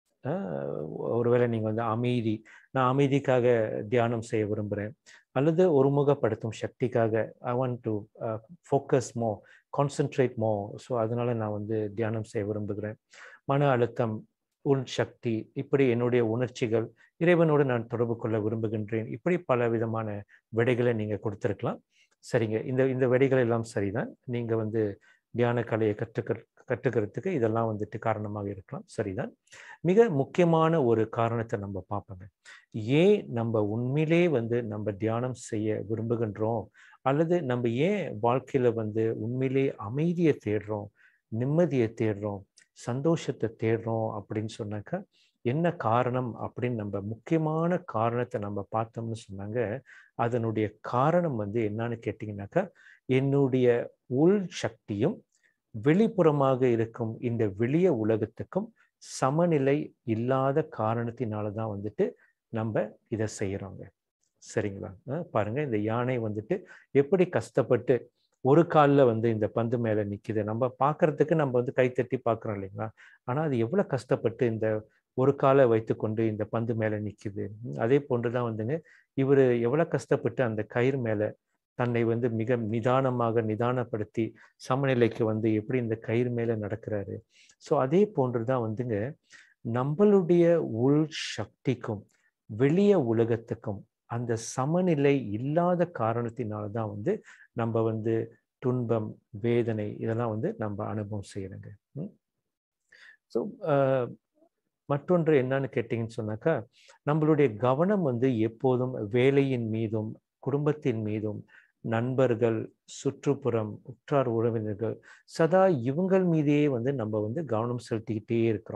ஒருவேளை நீங்க வந்து நான் அமைதிக்காக தியானம் செய்ய விரும்புகிறேன், அல்லது ஒருமுகப்படுத்தும் சக்திக்காக I want to focus more, concentrate more, so அதனால நான் வந்து தியானம் செய்ய விரும்புகிறேன். மன அழுத்தம், உள் சக்தி, இப்படி என்னுடைய உணர்ச்சிகள், இறைவனோடு நான் தொடர்பு கொள்ள விரும்புகின்றேன், இப்படி பல விதமான விடைகளை நீங்க கொடுத்திருக்கலாம். சரிங்க, இந்த விடைகள் எல்லாம் சரிதான். நீங்க வந்து தியான கலையை கற்றுக்கிறதுக்கு இதெல்லாம் வந்துட்டு காரணமாக இருக்கலாம். சரிதான். மிக முக்கியமான ஒரு காரணத்தை நம்ம பார்ப்போங்க. ஏன் நம்ம உண்மையிலே வந்து நம்ம தியானம் செய்ய விரும்புகின்றோம், அல்லது நம்ம ஏன் வாழ்க்கையில வந்து உண்மையிலே அமைதியை தேடுறோம், நிம்மதியை தேடுறோம், சந்தோஷத்தை தேடுறோம் அப்படின்னு சொன்னாக்கா என்ன காரணம் அப்படின்னு நம்ம முக்கியமான காரணத்தை நம்ம பார்த்தோம்னு சொன்னாங்க. அதனுடைய காரணம் வந்து என்னன்னு கேட்டிங்கனாக்கா, என்னுடைய உள் சக்தியும் வெளிப்புறமாக இருக்கும் இந்த வெளிய உலகத்துக்கும் சமநிலை இல்லாத காரணத்தினால தான் வந்துட்டு நம்ம இதை செய்யறோங்க. சரிங்களா? பாருங்க, இந்த யானை வந்துட்டு எப்படி கஷ்டப்பட்டு ஒரு காலில் வந்து இந்த பந்து மேலே நிற்கிது. நம்ம பார்க்கறதுக்கு நம்ம வந்து கைத்தட்டி பார்க்குறோம் இல்லைங்களா? ஆனால் அது எவ்வளோ கஷ்டப்பட்டு இந்த ஒரு காலை வைத்துக்கொண்டு இந்த பந்து மேலே நிற்கிது. அதே போன்று தான் வந்துங்க இவர் எவ்வளோ கஷ்டப்பட்டு அந்த கயிறு மேலே தன்னை வந்து மிக நிதானப்படுத்தி சமநிலைக்கு வந்து எப்படி இந்த கயிறு மேலே நடக்கிறாரு. ஸோ அதே போன்று தான் வந்துங்க நம்மளுடைய உள் சக்திக்கும் வெளிய உலகத்துக்கும் அந்த சமநிலை இல்லாத காரணத்தினால்தான் வந்து நம்ம வந்து துன்பம், வேதனை இதெல்லாம் வந்து நம்ம அனுபவம் செய்யறோங்க. ஸோ மற்றொன்று என்னன்னு கேட்டிங்கன்னு சொன்னாக்கா, நம்மளுடைய கவனம் வந்து எப்போதும் வேலையின் மீதும் குடும்பத்தின் மீதும் நண்பர்கள், சுற்றுப்புறம், உற்றார் உறவினர்கள், சதா இவங்கள் மீதே வந்து நம்ம வந்து கவனம் செலுத்திக்கிட்டே இருக்கிறோம்.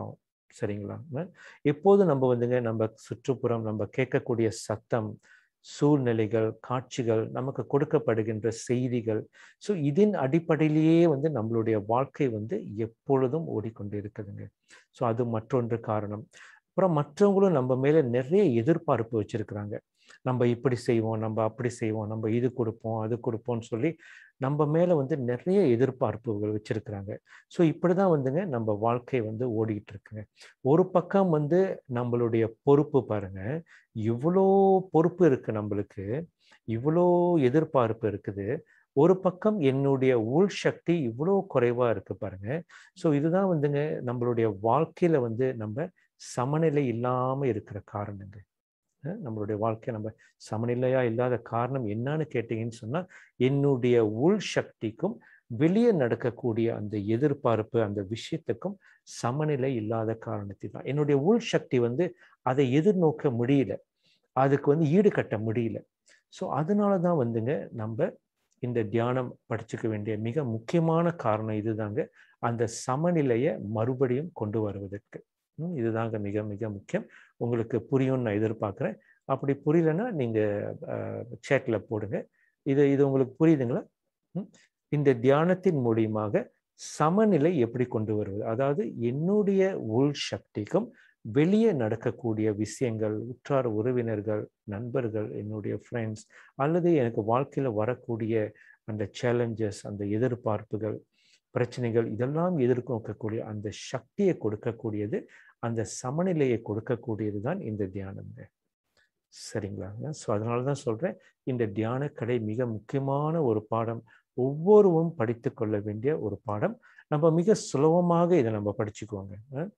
சரிங்களா? எப்போதும் நம்ம வந்துங்க நம்ம சுற்றுப்புறம் நம்ம கேட்கக்கூடிய சத்தம், சூழ்நிலைகள், காட்சிகள், நமக்கு கொடுக்கப்படுகின்ற செய்திகள், ஸோ இதன் அடிப்படையிலேயே வந்து நம்மளுடைய வாழ்க்கை வந்து எப்பொழுதும் ஓடிக்கொண்டு இருக்குதுங்க. ஸோ அது மற்றொன்று காரணம். அப்புறம் மற்றவங்களும் நம்ம மேல நிறைய எதிர்பார்ப்பு வச்சிருக்கிறாங்க. நம்ம இப்படி செய்வோம், நம்ம அப்படி செய்வோம், நம்ம இது கொடுப்போம், அது கொடுப்போம்னு சொல்லி நம்ம மேல வந்து நிறைய எதிர்பார்ப்புகள் வச்சிருக்கிறாங்க. ஸோ இப்படிதான் வந்துங்க நம்ம வாழ்க்கை வந்து ஓடிக்கிட்டு இருக்குங்க. ஒரு பக்கம் வந்து நம்மளுடைய பொறுப்பு பாருங்க, இவ்வளோ பொறுப்பு இருக்கு நம்மளுக்கு, இவ்வளோ எதிர்பார்ப்பு இருக்குது. ஒரு பக்கம் என்னுடைய உள் சக்தி இவ்வளோ குறைவா இருக்கு பாருங்க. ஸோ இதுதான் வந்துங்க நம்மளுடைய வாழ்க்கையில வந்து நம்ம சமநிலை இல்லாம இருக்கிற காரணங்க. நம்மளுடைய வாழ்க்கை நம்ம சமநிலையா இல்லாத காரணம் என்னன்னு கேட்டீங்கன்னு சொன்னா, என்னுடைய உள் சக்திக்கும் வெளியே நடக்கக்கூடிய அந்த எதிர்பார்ப்பு, அந்த விஷயத்துக்கும் சமநிலை இல்லாத காரணத்தில்தான். என்னுடைய உள் சக்தி வந்து அதை எதிர்நோக்க முடியல, அதுக்கு வந்து ஈடுகட்ட முடியல. ஸோ அதனால தான் வந்துங்க நம்ம இந்த தியானம் படிச்சுக்க வேண்டிய மிக முக்கியமான காரணம் இதுதாங்க, அந்த சமநிலையை மறுபடியும் கொண்டு வருவதற்கு. இதுதாங்க மிக மிக முக்கியம். உங்களுக்கு புரியும்னு நான் எதிர்பார்க்குறேன். அப்படி புரியலன்னா நீங்கள் சேட்டில் போடுங்க. இது உங்களுக்கு புரியுதுங்களா? இந்த தியானத்தின் மூலியமாக சமநிலை எப்படி கொண்டு வருவது, அதாவது என்னுடைய உள் சக்திக்கும் வெளியே நடக்கக்கூடிய விஷயங்கள், உற்றார் உறவினர்கள், நண்பர்கள், என்னுடைய ஃப்ரெண்ட்ஸ், அல்லது எனக்கு வாழ்க்கையில் வரக்கூடிய அந்த சேலஞ்சஸ், அந்த எதிர்பார்ப்புகள், பிரச்சனைகள், இதெல்லாம் எதிர்நோக்கக்கூடிய அந்த சக்தியை கொடுக்கக்கூடியது, அந்த சமநிலையை கொடுக்கக்கூடியது தான் இந்த தியானங்க. சரிங்களாங்க? ஸோ அதனால தான் சொல்கிறேன், இந்த தியான கலை மிக முக்கியமான ஒரு பாடம், ஒவ்வொருவரும் படித்து கொள்ள வேண்டிய ஒரு பாடம். நம்ம மிக சுலபமாக இதை நம்ம படிச்சுக்குவோங்க.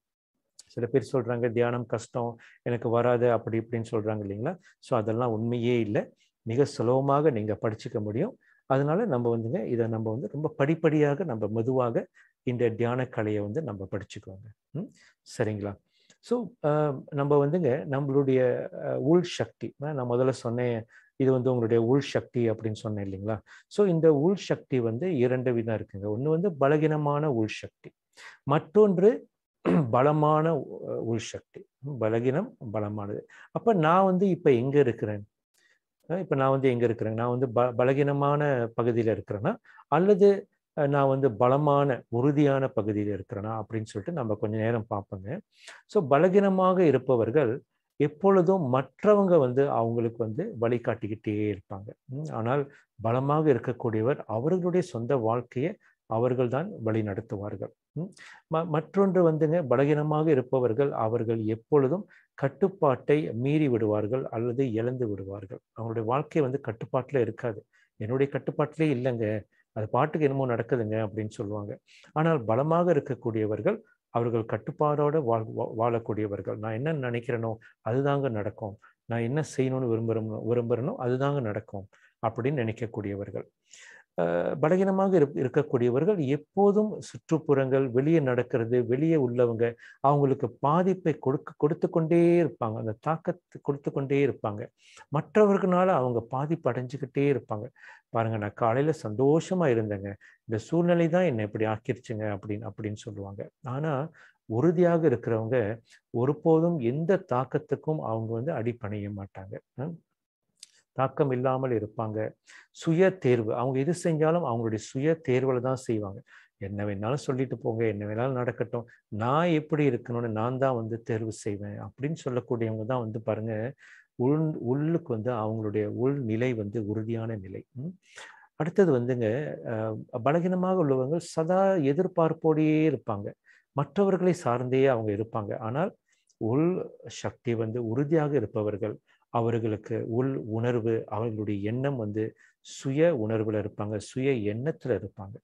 சில பேர் சொல்கிறாங்க தியானம் கஷ்டம், எனக்கு வராது, அப்படி இப்படின்னு சொல்கிறாங்க இல்லைங்களா? ஸோ அதெல்லாம் உண்மையே இல்லை. மிக சுலபமாக நீங்கள் படிச்சுக்க முடியும். அதனால நம்ம வந்துங்க இதை நம்ம வந்து ரொம்ப படிப்படியாக நம்ம மெதுவாக இந்த தியான கலையை வந்து நம்ம படிச்சுக்குவோங்க. சரிங்களா? ஸோ நம்ம வந்துங்க நம்மளுடைய உள் சக்தி, நான் முதல்ல சொன்னேன், இது வந்து உங்களுடைய உள் சக்தி அப்படின்னு சொன்னேன் இல்லைங்களா? ஸோ இந்த உள் சக்தி வந்து 2 விதம் இருக்குங்க. ஒன்று வந்து பலகீனமான உள் சக்தி, மற்றொன்று பலமான உள் சக்தி. பலகீனம், பலமானது. அப்போ நான் வந்து இப்போ எங்கே இருக்கிறேன்? இப்போ நான் வந்து எங்கே இருக்கிறேன்? நான் வந்து பலகீனமான பகுதியில் இருக்கிறேன்னா, அல்லது நான் வந்து பலமான உறுதியான பகுதியில் இருக்கிறேனா அப்படின்னு சொல்லிட்டு நம்ம கொஞ்சம் நேரம் பார்ப்போங்க. ஸோ பலகீனமாக இருப்பவர்கள் எப்பொழுதும் மற்றவங்க வந்து அவங்களுக்கு வந்து வழிகாட்டிக்கிட்டே இருப்பாங்க. ஆனால் பலமாக இருக்கக்கூடியவர் அவர்களுடைய சொந்த வாழ்க்கையை அவர்கள்தான் வழி நடத்துவார்கள். மற்றொன்று வந்துங்க, பலகீனமாக இருப்பவர்கள் அவர்கள் எப்பொழுதும் கட்டுப்பாட்டை மீறி விடுவார்கள் அல்லது இழந்து விடுவார்கள். அவங்களுடைய வாழ்க்கை வந்து கட்டுப்பாட்டில் இருக்காது. என்னுடைய கட்டுப்பாட்டிலே இல்லைங்க, அது பாட்டுக்கு என்னமோ நடக்குதுங்க அப்படின்னு சொல்லுவாங்க. ஆனால் பலமாக இருக்கக்கூடியவர்கள் அவர்கள் கட்டுப்பாடோடு வாழக்கூடியவர்கள். நான் என்ன நினைக்கிறேனோ அதுதாங்க நடக்கும், நான் என்ன செய்யணும்னு விரும்புகிறேனோ அதுதாங்க நடக்கும் அப்படின்னு நினைக்கக்கூடியவர்கள். பலகீனமாக இருக்கக்கூடியவர்கள் எப்போதும் சுற்றுப்புறங்கள், வெளியே நடக்கிறது, வெளியே உள்ளவங்க அவங்களுக்கு பாதிப்பை கொடுத்து கொண்டே இருப்பாங்க, அந்த தாக்கத்தை கொடுத்து கொண்டே இருப்பாங்க. மற்றவர்களால அவங்க பாதிப்பு அடைஞ்சுக்கிட்டே இருப்பாங்க. பாருங்க, நான் காலையில சந்தோஷமா இருந்தேங்க, இந்த சூழ்நிலை தான் என்னை இப்படி ஆக்கிருச்சுங்க அப்படின்னு சொல்லுவாங்க. ஆனா உறுதியாக இருக்கிறவங்க ஒருபோதும் எந்த தாக்கத்துக்கும் அவங்க வந்து அடிபணிய மாட்டாங்க, தாக்கம் இல்லாமல் இருப்பாங்க. சுய தேர்வு, அவங்க எது செஞ்சாலும் அவங்களுடைய சுய தேர்வில் தான் செய்வாங்க. என்ன வேணாலும் சொல்லிட்டு போங்க, என்ன வேணாலும் நடக்கட்டும், நான் எப்படி இருக்கணும்னு நான் தான் வந்து தேர்வு செய்வேன் அப்படின்னு சொல்லக்கூடியவங்க தான் வந்து பாருங்க உள்ளுக்கு வந்து அவங்களுடைய உள் நிலை வந்து உறுதியான நிலை. அடுத்தது வந்துங்க, பலகீனமாக உள்ளவங்க சதா எதிர்பார்ப்போடையே இருப்பாங்க, மற்றவர்களை சார்ந்தே அவங்க இருப்பாங்க. ஆனால் உள் சக்தி வந்து உறுதியாக இருப்பவர்கள், அவர்களுக்கு உள் உணர்வு, அவர்களுடைய எண்ணம் வந்து சுய உணர்வுல இருப்பாங்க, சுய எண்ணத்துல இருப்பாங்க.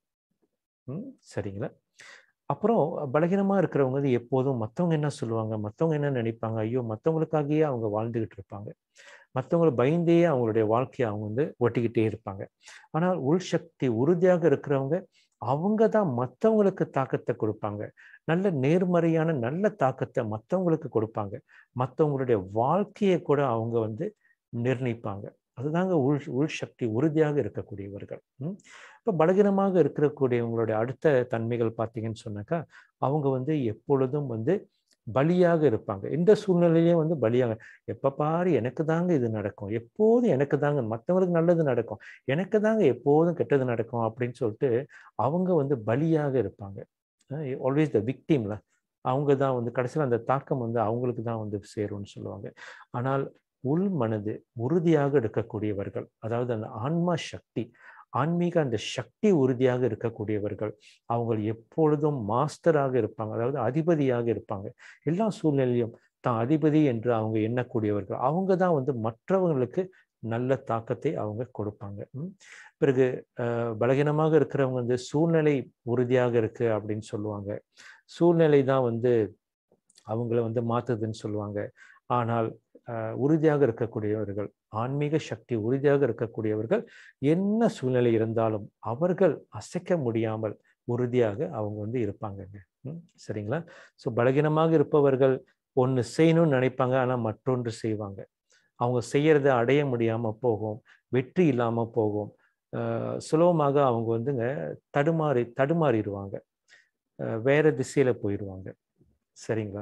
சரிங்களா? அப்புறம் பலகீனமா இருக்கிறவங்க வந்து எப்போதும் மற்றவங்க என்ன சொல்லுவாங்க, மற்றவங்க என்ன நினைப்பாங்க, ஐயோ மற்றவங்களுக்காகவே அவங்க வாழ்ந்துகிட்டு இருப்பாங்க, மற்றவங்களை பயந்தே அவங்களுடைய வாழ்க்கையை அவங்க வந்து ஒட்டிக்கிட்டே இருப்பாங்க. ஆனால் உள் சக்தி உறுதியாக இருக்கிறவங்க அவங்க தான் மற்றவங்களுக்கு தாக்கத்தை கொடுப்பாங்க, நல்ல நேர்மறையான நல்ல தாக்கத்தை மற்றவங்களுக்கு கொடுப்பாங்க, மற்றவங்களுடைய வாழ்க்கையை கூட அவங்க வந்து நிர்ணயிப்பாங்க. அதுதாங்க உள் சக்தி உறுதியாக இருக்கக்கூடியவர்கள். இப்போ பலகீனமாக இருக்கக்கூடியவங்களுடைய அடுத்த தன்மைகள் பார்த்தீங்கன்னு சொன்னாக்கா, அவங்க வந்து எப்பொழுதும் வந்து பலியாக இருப்பாங்க. இந்த சூழ்நிலையிலேயே வந்து பலியாக, எப்ப பாரு எனக்கு தாங்க இது நடக்கும், எப்போதும் எனக்கு தாங்க, மற்றவங்களுக்கு நல்லது நடக்கும், எனக்கு தாங்க எப்போதும் கெட்டது நடக்கும் அப்படின்னு சொல்லிட்டு அவங்க வந்து பலியாக இருப்பாங்க. ஆல்வேஸ் த விக்டிம்ல, அவங்க தான் வந்து கடைசியில் அந்த தாக்கம் வந்து அவங்களுக்கு தான் வந்து சேரும்னு சொல்லுவாங்க. ஆனால் உள் மனது உறுதியாக இருக்கக்கூடியவர்கள், அதாவது அந்த ஆன்மா சக்தி, ஆன்மீக அந்த சக்தி உறுதியாக இருக்கக்கூடியவர்கள், அவங்க எப்பொழுதும் மாஸ்டராக இருப்பாங்க, அதாவது அதிபதியாக இருப்பாங்க. எல்லா சூழ்நிலையும் தான் அதிபதி என்று அவங்க எண்ணக்கூடியவர்கள், அவங்க தான் வந்து மற்றவங்களுக்கு நல்ல தாக்கத்தை அவங்க கொடுப்பாங்க. பிறகு பலகீனமாக இருக்கிறவங்க வந்து சூழ்நிலை உறுதியாக இருக்கு அப்படின்னு சொல்லுவாங்க. சூழ்நிலை தான் வந்து அவங்கள வந்து மாத்துதுன்னு சொல்லுவாங்க. ஆனால் உறுதியாக இருக்கக்கூடியவர்கள், ஆன்மீக சக்தி உறுதியாக இருக்கக்கூடியவர்கள், என்ன சூழ்நிலை இருந்தாலும் அவர்கள் அசைக்க முடியாமல் உறுதியாக அவங்க வந்து இருப்பாங்கங்க. சரிங்களா? ஸோ பலகீனமாக இருப்பவர்கள் ஒன்று செய்யணும்னு நினைப்பாங்க, ஆனால் மற்றொன்று செய்வாங்க. அவங்க செய்யறத அடைய முடியாம போகும், வெற்றி இல்லாம போகும். சுலபமாக அவங்க வந்துங்க தடுமாறிடுவாங்க, வேற திசையில போயிடுவாங்க. சரிங்களா?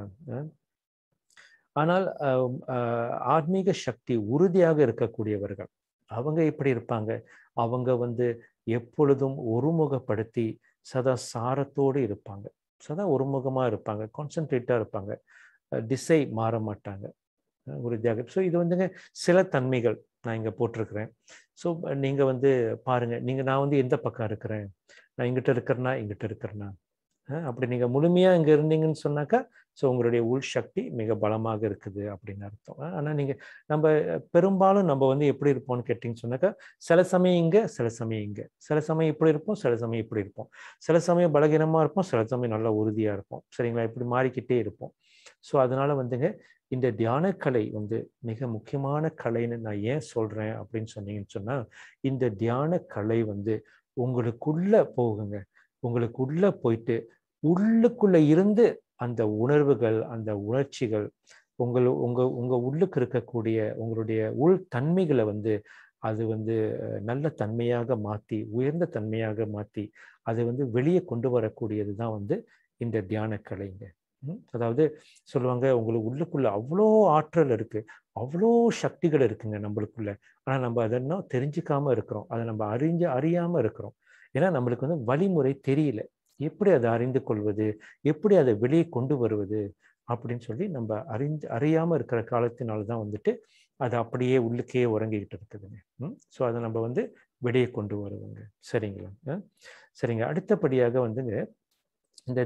ஆனால் ஆன்மீக சக்தி உறுதியாக இருக்கக்கூடியவர்கள் அவங்க எப்படி இருப்பாங்க? அவங்க வந்து எப்பொழுதும் ஒருமுகப்படுத்தி சதா சாரத்தோடு இருப்பாங்க, சதா ஒருமுகமா இருப்பாங்க, கான்சென்ட்ரேட்டா இருப்பாங்க, திசை மாற மாட்டாங்க, உறுதியாக. ஸோ இது வந்துங்க சில தன்மைகள் நான் இங்கே போட்டிருக்கிறேன். ஸோ நீங்கள் வந்து பாருங்கள், நான் வந்து எந்த பக்கம் இருக்கிறேன், நான் இங்கிட்ட இருக்கிறேன்னா இங்கிட்ட இருக்கிறேன்னா, அப்படி நீங்கள் முழுமையாக இங்கே இருந்தீங்கன்னு சொன்னாக்கா ஸோ உங்களுடைய உள் சக்தி மிக பலமாக இருக்குது அப்படின்னு அர்த்தம். ஆனால் நம்ம பெரும்பாலும் நம்ம வந்து எப்படி இருப்போம்னு கேட்டிங்கன்னு சொன்னாக்கா, சில சமயம் இங்கே, சில சமயம் இங்கே, சில சமயம் இப்படி இருப்போம், சில சமயம் இப்படி இருப்போம், சில சமயம் பலகீனமாக இருப்போம், சில சமயம் நல்லா உறுதியாக இருப்போம். சரிங்களா? இப்படி மாறிக்கிட்டே இருப்போம். ஸோ அதனால வந்துங்க இந்த தியான கலை வந்து மிக முக்கியமான கலைன்னு நான் ஏன் சொல்றேன் அப்படின்னு சொன்னீங்கன்னு சொன்னா, இந்த தியான கலை வந்து உங்களுக்குள்ள போகுங்க, உங்களுக்குள்ள போயிட்டு உள்ளுக்குள்ள இருந்து அந்த உணர்வுகள், அந்த உணர்ச்சிகள், உங்க உள்ளுக்கு இருக்கக்கூடிய உங்களுடைய உள் தன்மைகளை வந்து அது வந்து நல்ல தன்மையாக மாற்றி, உயர்ந்த தன்மையாக மாற்றி அதை வந்து வெளியே கொண்டு வரக்கூடியது தான் வந்து இந்த தியான கலைங்க. அதாவது சொல்லுவாங்க, உங்களுக்கு உள்ளுக்குள்ள அவ்வளோ ஆற்றல் இருக்கு, அவ்வளோ சக்திகள் இருக்குங்க நம்மளுக்குள்ள. ஆனால் நம்ம அதெல்லாம் தெரிஞ்சுக்காம இருக்கிறோம், அதை நம்ம அறியாம இருக்கிறோம். ஏன்னா நம்மளுக்கு வந்து வழிமுறை தெரியல, எப்படி அதை அறிந்து கொள்வது, எப்படி அதை வெளியே கொண்டு வருவது அப்படின்னு சொல்லி நம்ம அறியாம இருக்கிற காலத்தினால்தான் வந்துட்டு அது அப்படியே உள்ளுக்கே உறங்கிக்கிட்டு இருக்குதுங்க. ஸோ அதை நம்ம வந்து வெளியே கொண்டு வருவோங்க. சரிங்களா? சரிங்க. அடுத்தபடியாக வந்துங்க இந்த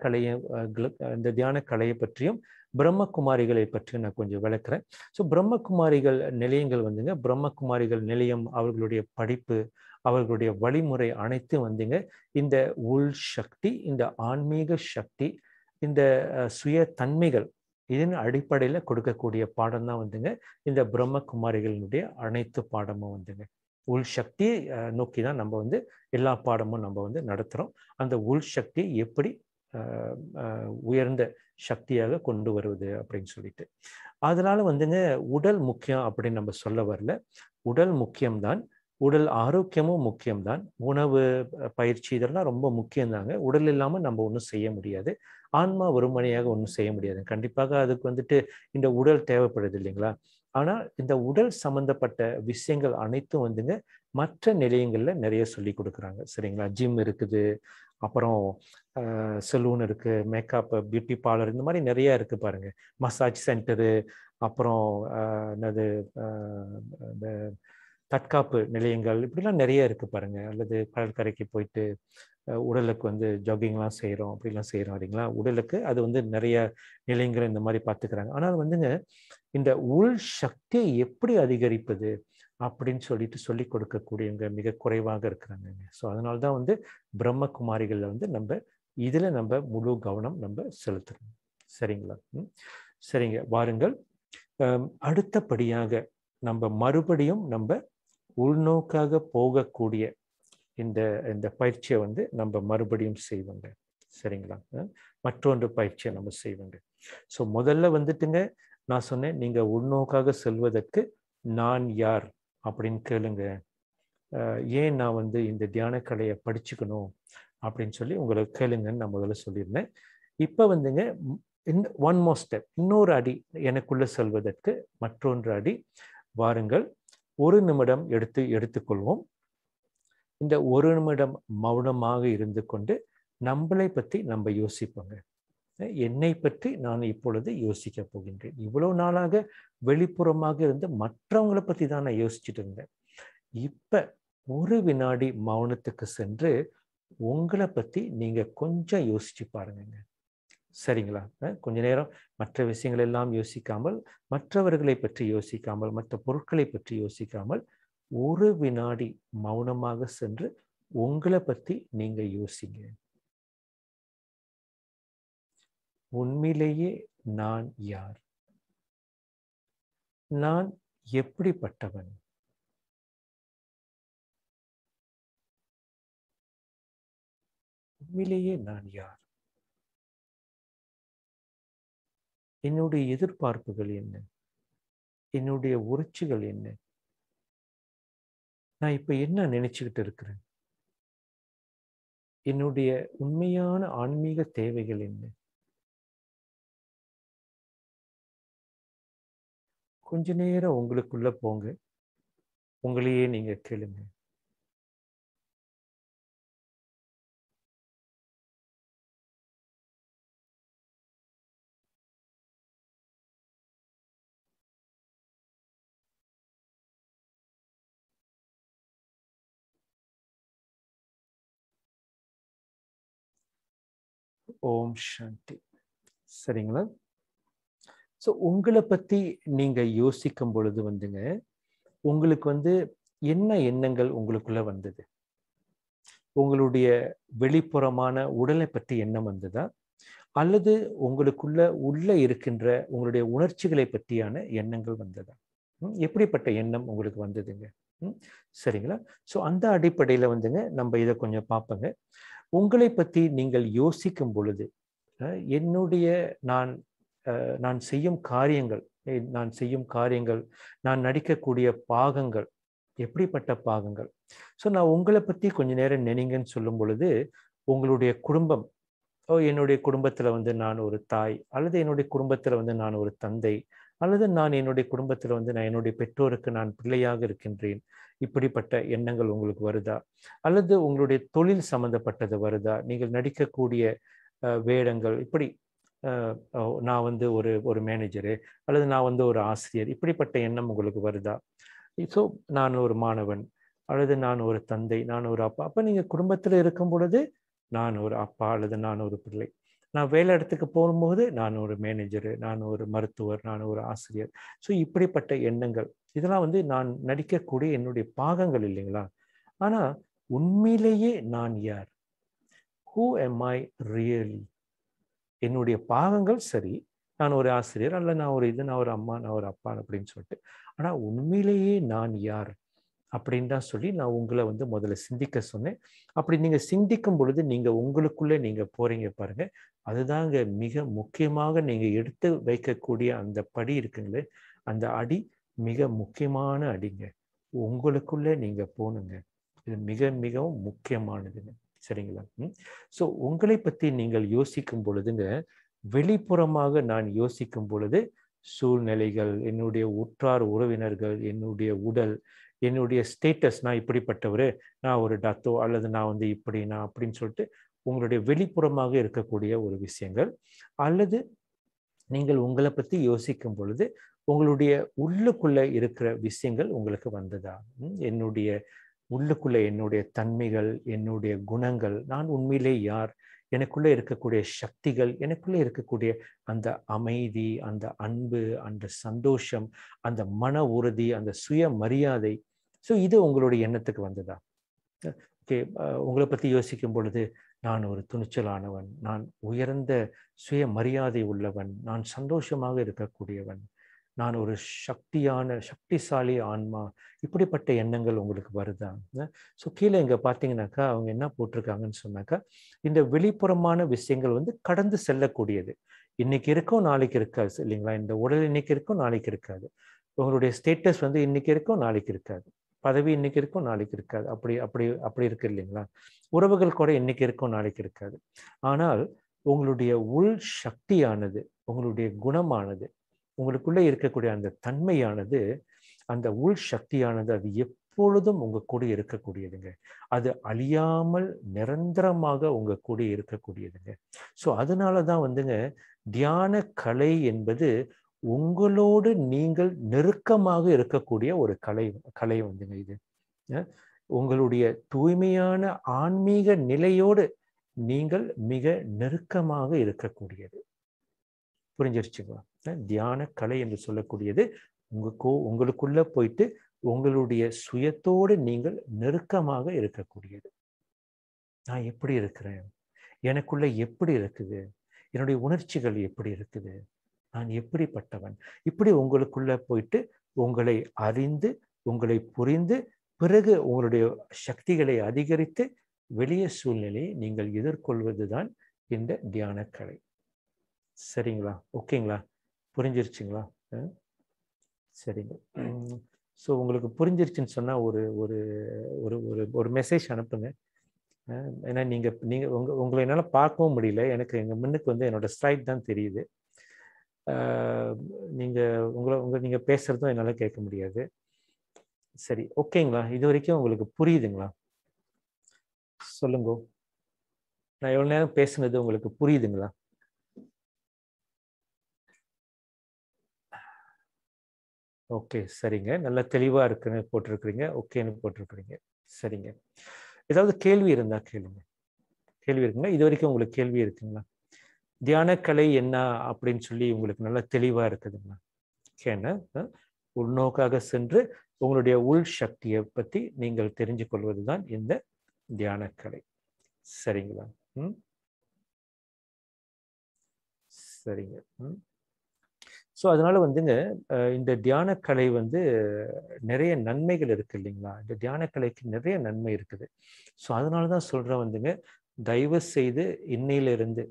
தியான கலையை பற்றியும் பிரம்மகுமாரிகளை பற்றியும் நான் கொஞ்சம் விளக்குறேன். ஸோ பிரம்மகுமாரிகள் நிலையங்கள் வந்துங்க, பிரம்மகுமாரிகள் நிலையம் அவர்களுடைய படிப்பு, அவர்களுடைய வழிமுறை அனைத்தும் வந்துங்க இந்த உள் சக்தி, இந்த ஆன்மீக சக்தி, இந்த சுய தன்மைகள் இதன் அடிப்படையில் கொடுக்கக்கூடிய பாடம் தான் வந்துங்க இந்த பிரம்மகுமாரிகளினுடைய அனைத்து பாடமும் வந்துங்க. உள் சக்தியை நோக்கி தான் நம்ம வந்து எல்லா பாடமும் நம்ம வந்து நடத்துகிறோம். அந்த உள் சக்தி எப்படி உயர்ந்த சக்தியாக கொண்டு வருவது அப்படின்னு சொல்லிட்டு, அதனால வந்துங்க உடல் முக்கியம் அப்படின்னு நம்ம சொல்ல வரல. உடல் முக்கியம்தான், உடல் ஆரோக்கியமும் முக்கியம்தான், உணவு பயிற்சி இதெல்லாம் ரொம்ப முக்கியம்தாங்க. உடல் இல்லாமல் நம்ம ஒன்றும் செய்ய முடியாது, ஆன்மா ஒருமனையாக ஒன்றும் செய்ய முடியாது. கண்டிப்பாக அதுக்கு வந்துட்டு இந்த உடல் தேவைப்படுது இல்லைங்களா? ஆனால் இந்த உடல் சம்பந்தப்பட்ட விஷயங்கள் அனைத்தும் வந்துங்க மற்ற நிலையங்களில் நிறைய சொல்லி கொடுக்குறாங்க. சரிங்களா? ஜிம் இருக்குது, அப்புறம் சலூன் இருக்கு, மேக்கப், பியூட்டி பார்லர், இந்த மாதிரி நிறைய இருக்கு பாருங்க, மசாஜ் சென்டரு, அப்புறம் என்னது இந்த தற்காப்பு நிலையங்கள், இப்படிலாம் நிறைய இருக்கு பாருங்க. அல்லது கடற்கரைக்கு போயிட்டு உடலுக்கு வந்து ஜாகிங்லாம் செய்கிறோம், அப்படிலாம் செய்கிறோம் இல்லைங்களா? உடலுக்கு அது வந்து நிறைய நிலையங்கள் இந்த மாதிரி பார்த்துக்கிறாங்க. ஆனால் வந்துங்க இந்த உள் சக்தியை எப்படி அதிகரிப்பது அப்படின்னு சொல்லிட்டு சொல்லி கொடுக்கக்கூடியவங்க மிக குறைவாக இருக்கிறாங்க. ஸோ அதனால தான் வந்து பிரம்மகுமாரிகளில் வந்து நம்ம இதில் நம்ம முழு கவனம் நம்ம செலுத்துறோம். சரிங்களா? சரிங்க, வாருங்கள். அடுத்தபடியாக நம்ம மறுபடியும் நம்ம உள்நோக்காக போகக்கூடிய இந்த பயிற்சியை வந்து நம்ம மறுபடியும் செய்வோங்க. சரிங்களா? மற்றொன்று பயிற்சியை நம்ம செய்வோங்க. ஸோ முதல்ல வந்துட்டுங்க நான் சொன்னேன், நீங்க உள்நோக்காக செல்வதற்கு நான் யார் அப்படின்னு கேளுங்க. ஏன் நான் வந்து இந்த தியான கலையை படிச்சுக்கணும் அப்படின்னு சொல்லி உங்களை கேளுங்கன்னு நான் முதல்ல சொல்லியிருந்தேன். இப்போ வந்துங்க ஒன் மோர் ஸ்டெப், இன்னொரு அடி எனக்குள்ள செல்வதற்கு மற்றொன்று அடி. வாருங்கள், 1 நிமிடம் எடுத்துக்கொள்வோம். இந்த 1 நிமிடம் மௌனமாக இருந்து கொண்டு நம்மளை பற்றி நம்ம யோசிப்போங்க. என்னை பற்றி நான் இப்பொழுது யோசிக்க போகின்றேன். இவ்வளவு நாளாக வெளிப்புறமாக இருந்து மற்றவங்களை பற்றி தான் நான் யோசிச்சுட்டு இருந்தேன். இப்ப 1 வினாடி மௌனத்துக்கு சென்று உங்களை பற்றி நீங்க கொஞ்சம் யோசிச்சு பாருங்க. சரிங்களா? கொஞ்ச நேரம் மற்ற விஷயங்கள் எல்லாம் யோசிக்காமல், மற்றவர்களை பற்றி யோசிக்காமல், மற்ற பொருட்களை பற்றி யோசிக்காமல் 1 வினாடி மௌனமாக சென்று உங்களை பற்றி நீங்க யோசிங்க. உண்மையிலேயே நான் யார்? நான் எப்படிப்பட்டவன்? உண்மையிலேயே நான் யார்? என்னுடைய எதிர்பார்ப்புகள் என்ன? என்னுடைய உணர்ச்சிகள் என்ன? நான் இப்ப என்ன நினைச்சுக்கிட்டு இருக்கிறேன்? என்னுடைய உண்மையான ஆன்மீக தேவைகள் என்ன? கொஞ்ச நேரம் உங்களுக்குள்ள போங்க, உங்களையே நீங்க கேளுங்க. ஓம் சாந்தி. சரிங்களா? ஸோ உங்களை பற்றி நீங்க யோசிக்கும் பொழுது வந்துங்க, உங்களுக்கு என்ன எண்ணங்கள் உங்களுக்குள்ள வந்தது? உங்களுடைய வெளிப்புறமான உடலை பற்றி எண்ணம் வந்ததா, அல்லது உங்களுக்குள்ள இருக்கின்ற உங்களுடைய உணர்ச்சிகளை பற்றியான எண்ணங்கள் வந்ததா? எப்படிப்பட்ட எண்ணம் உங்களுக்கு வந்ததுங்க? சரிங்களா? ஸோ அந்த அடிப்படையில் நம்ம இதை கொஞ்சம் பார்ப்போங்க. உங்களை பற்றி நீங்கள் யோசிக்கும் பொழுது என்னுடைய நான் செய்யும் காரியங்கள், நான் நடிக்கக்கூடிய பாகங்கள் எப்படிப்பட்ட பாகங்கள்? ஸோ நான் உங்களை பற்றி கொஞ்ச நேரம் நினைங்கன்னு சொல்லும் பொழுது, உங்களுடைய குடும்பம், என்னுடைய குடும்பத்தில் நான் ஒரு தாய், அல்லது என்னுடைய குடும்பத்தில் நான் ஒரு தந்தை, அல்லது நான் என்னுடைய குடும்பத்தில் நான் என்னுடைய பெற்றோருக்கு நான் பிள்ளையாக இருக்கின்றேன். இப்படிப்பட்ட எண்ணங்கள் உங்களுக்கு வருதா? அல்லது உங்களுடைய தொழில் சம்பந்தப்பட்டது வருதா? நீங்கள் நடிக்கக்கூடிய வேடங்கள், இப்படி நான் ஒரு மேனேஜரு, அல்லது நான் ஒரு ஆசிரியர், இப்படிப்பட்ட எண்ணம் உங்களுக்கு வருதா? ஸோ நான் ஒரு மாணவன், அல்லது நான் ஒரு தந்தை, நான் ஒரு அப்பா. அப்போ நீங்கள் குடும்பத்தில் இருக்கும் பொழுது நான் ஒரு அப்பா, அல்லது நான் ஒரு பிள்ளை. நான் வேலை இடத்துக்கு போகும்போது நான் ஒரு மேனேஜரு, நான் ஒரு மருத்துவர், நான் ஒரு ஆசிரியர். ஸோ இப்படிப்பட்ட எண்ணங்கள், இதெல்லாம் நான் நடிக்கக்கூடிய என்னுடைய பாகங்கள் இல்லைங்களா? ஆனால் உண்மையிலேயே நான் யார்? Who am I really? என்னுடைய பாகங்கள் சரி, நான் ஒரு ஆசிரியர், அல்ல நான் ஒரு அம்மா, நான் ஒரு அப்பா அப்படின்னு சொல்லிட்டு. ஆனால் உண்மையிலேயே நான் யார் அப்படின்னு தான் சொல்லி நான் உங்களை முதல்ல சிந்திக்க சொன்னேன். அப்படி நீங்கள் சிந்திக்கும் பொழுது நீங்கள் உங்களுக்குள்ளே நீங்கள் போறீங்க பாருங்க, அதுதாங்க மிக முக்கியமாக நீங்கள் எடுத்து வைக்கக்கூடிய அந்த படி இருக்குங்களே, அந்த அடி மிக முக்கியமான அடிங்க. உங்களுக்குள்ளே நீங்கள் போகணுங்க. இது மிக மிகவும் முக்கியமானதுங்க. சரிங்களா? ஸோ உங்களை பற்றி நீங்கள் யோசிக்கும் பொழுதுங்க, வெளிப்புறமாக நான் யோசிக்கும் பொழுது சூழ்நிலைகள், என்னுடைய உற்றார் உறவினர்கள், என்னுடைய உடல், என்னுடைய ஸ்டேட்டஸ், நான் இப்படிப்பட்டவர், நான் ஒரு டாக்டோ, அல்லது நான் இப்படி, நான் அப்படின்னு சொல்லிட்டு உங்களுடைய வெளிப்புறமாக இருக்கக்கூடிய ஒரு விஷயங்கள், அல்லது நீங்கள் உங்களை பற்றி யோசிக்கும் பொழுது உங்களுடைய உள்ளுக்குள்ள இருக்கிற விஷயங்கள் உங்களுக்கு வந்ததா? என்னுடைய உள்ளுக்குள்ள என்னுடைய தன்மைகள், என்னுடைய குணங்கள், நான் உண்மையிலே யார், எனக்குள்ளே இருக்கக்கூடிய சக்திகள், எனக்குள்ளே இருக்கக்கூடிய அந்த அமைதி, அந்த அன்பு, அந்த சந்தோஷம், அந்த மன உறுதி, அந்த சுய மரியாதை. ஸோ இது உங்களுடைய எண்ணத்துக்கு வந்ததா? ஓகே, உங்களை பற்றி யோசிக்கும் பொழுது நான் ஒரு துணிச்சலானவன், நான் உயர்ந்த சுய மரியாதை உள்ளவன், நான் சந்தோஷமாக இருக்கக்கூடியவன், நான் ஒரு சக்திசாலி ஆன்மா, இப்படிப்பட்ட எண்ணங்கள் உங்களுக்கு வருதா? ஸோ கீழே இங்கே பார்த்தீங்கன்னாக்கா அவங்க என்ன போட்டிருக்காங்கன்னு சொன்னாக்கா, இந்த வெளிப்புறமான விஷயங்கள் கடந்து செல்லக்கூடியது. இன்னைக்கு இருக்கும், நாளைக்கு இருக்காது இல்லைங்களா? இந்த உடல் இன்னைக்கு இருக்கும், நாளைக்கு இருக்காது. உங்களுடைய ஸ்டேட்டஸ் இன்னைக்கு இருக்கும், நாளைக்கு இருக்காது. பதவி இன்னைக்கு இருக்கும், நாளைக்கு இருக்காது. அப்படி இருக்கு இல்லைங்களா? உறவுகள் கூட இன்னைக்கு இருக்கும், நாளைக்கு இருக்காது. ஆனால் உங்களுடைய உள் சக்தியானது, உங்களுடைய குணமானது, உங்களுக்குள்ளே இருக்கக்கூடிய அந்த தன்மையானது, அந்த உள் சக்தியானது அது எப்பொழுதும் உங்க கூட இருக்கக்கூடியதுங்க. அது அழியாமல் நிரந்தரமாக உங்க கூட இருக்கக்கூடியதுங்க. ஸோ அதனால தான் வந்துங்க தியான கலை என்பது உங்களோடு நீங்கள் நெருக்கமாக இருக்கக்கூடிய ஒரு கலை வந்துங்க இது. உங்களுடைய தூய்மையான ஆன்மீக நிலையோடு நீங்கள் மிக நெருக்கமாக இருக்கக்கூடியது. புரிஞ்சிருச்சுங்களா? தியான கலை என்று சொல்லக்கூடியது உங்களுக்குள்ள போயிட்டு உங்களுடைய சுயத்தோடு நீங்கள் நெருக்கமாக இருக்கக்கூடியது. நான் எப்படி இருக்கிறேன், எனக்குள்ள எப்படி இருக்குது, என்னுடைய உணர்ச்சிகள் எப்படி இருக்குது, நான் எப்படிப்பட்டவன், இப்படி உங்களுக்குள்ள போயிட்டு உங்களை அறிந்து உங்களை புரிந்து பிறகு உங்களுடைய சக்திகளை அதிகரித்து வெளிய சூழ்நிலையை நீங்கள் எதிர்கொள்வதுதான் இந்த தியான கலை. சரிங்களா? ஓகேங்களா? புரிஞ்சிருச்சுங்களா? சரிங்க. ஸோ உங்களுக்கு புரிஞ்சிருச்சுன்னு சொன்னால் ஒரு ஒரு ஒரு ஒரு ஒரு மெசேஜ் அனுப்புங்க. ஏன்னா நீங்கள் உங்களை என்னால் பார்க்கவும் முடியல. எனக்கு எங்கள் முன்னுக்கு வந்து என்னோட ஸ்லைட் தான் தெரியுது. நீங்கள் பேசுகிறதும் என்னால் கேட்க முடியாது. சரி, ஓகேங்களா? இது வரைக்கும் உங்களுக்கு புரியுதுங்களா? சொல்லுங்க. நான் எவ்வளோ நேரம் பேசுனது உங்களுக்கு புரியுதுங்களா? ஓகே, சரிங்க. நல்லா தெளிவாக இருக்குன்னு போட்டிருக்கிறீங்க, ஓகேன்னு போட்டிருக்கிறீங்க. சரிங்க. ஏதாவது கேள்வி இருந்தால் கேளுங்க. கேள்வி இருக்குங்களா? இது வரைக்கும் உங்களுக்கு கேள்வி இருக்குங்களா? தியான கலை என்ன அப்படின்னு சொல்லி உங்களுக்கு நல்லா தெளிவாக இருக்குதுங்களா? ஓகேண்ணா. உள்நோக்காக சென்று உங்களுடைய உள் சக்தியை பற்றி நீங்கள் தெரிஞ்சு கொள்வது தான் இந்த தியான கலை. சரிங்களா? சரிங்க. ஸோ அதனால வந்துங்க இந்த தியான கலை வந்து நிறைய நன்மைகள் இருக்கு இல்லைங்களா? இந்த தியான கலைக்கு நிறைய நன்மை இருக்குது. ஸோ அதனால தான் சொல்கிறேன் வந்துங்க, தயவு செய்து இன்னையிலிருந்து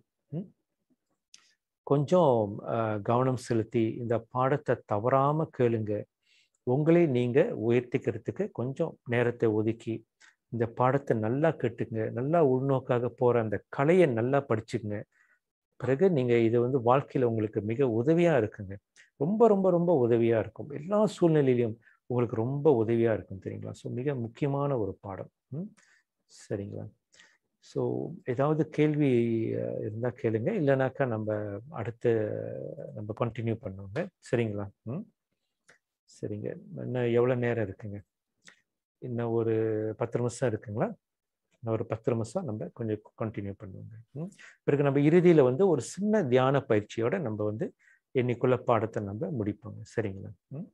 கொஞ்சம் கவனம் செலுத்தி இந்த பாடத்தை தவறாமல் கேளுங்க. உங்களை நீங்கள் உயர்த்திக்கிறதுக்கு கொஞ்சம் நேரத்தை ஒதுக்கி இந்த பாடத்தை நல்லா கேட்டுங்க. நல்லா உள்நோக்காக போகிற அந்த கலையை நல்லா படிச்சுக்குங்க. பிறகு நீங்கள் இது வந்து வாழ்க்கையில் உங்களுக்கு மிக உதவியாக இருக்குங்க. ரொம்ப ரொம்ப ரொம்ப உதவியாக இருக்கும். எல்லா சூழ்நிலையிலையும் உங்களுக்கு ரொம்ப உதவியாக இருக்கும், தெரியுங்களா? ஸோ மிக முக்கியமான ஒரு பாடம். சரிங்களா? ஸோ ஏதாவது கேள்வி இருந்தால் கேளுங்க, இல்லைனாக்கா அடுத்து நம்ம கண்டினியூ பண்ணுவோங்க. சரிங்களா? சரிங்க. இன்னும் எவ்வளோ நேரம் இருக்குங்க? இன்னும் ஒரு 10 நிமிஷம் இருக்குங்களா? ஒரு 10 நிமிஷம் நம்ம கொஞ்சம் கண்டினியூ பண்ணுவோங்க. பிறகு நம்ம இறுதியில் வந்து ஒரு சின்ன தியான பயிற்சியோட நம்ம வந்து இன்னைக்குள்ள பாடத்தை நம்ம முடிப்போங்க. சரிங்களா?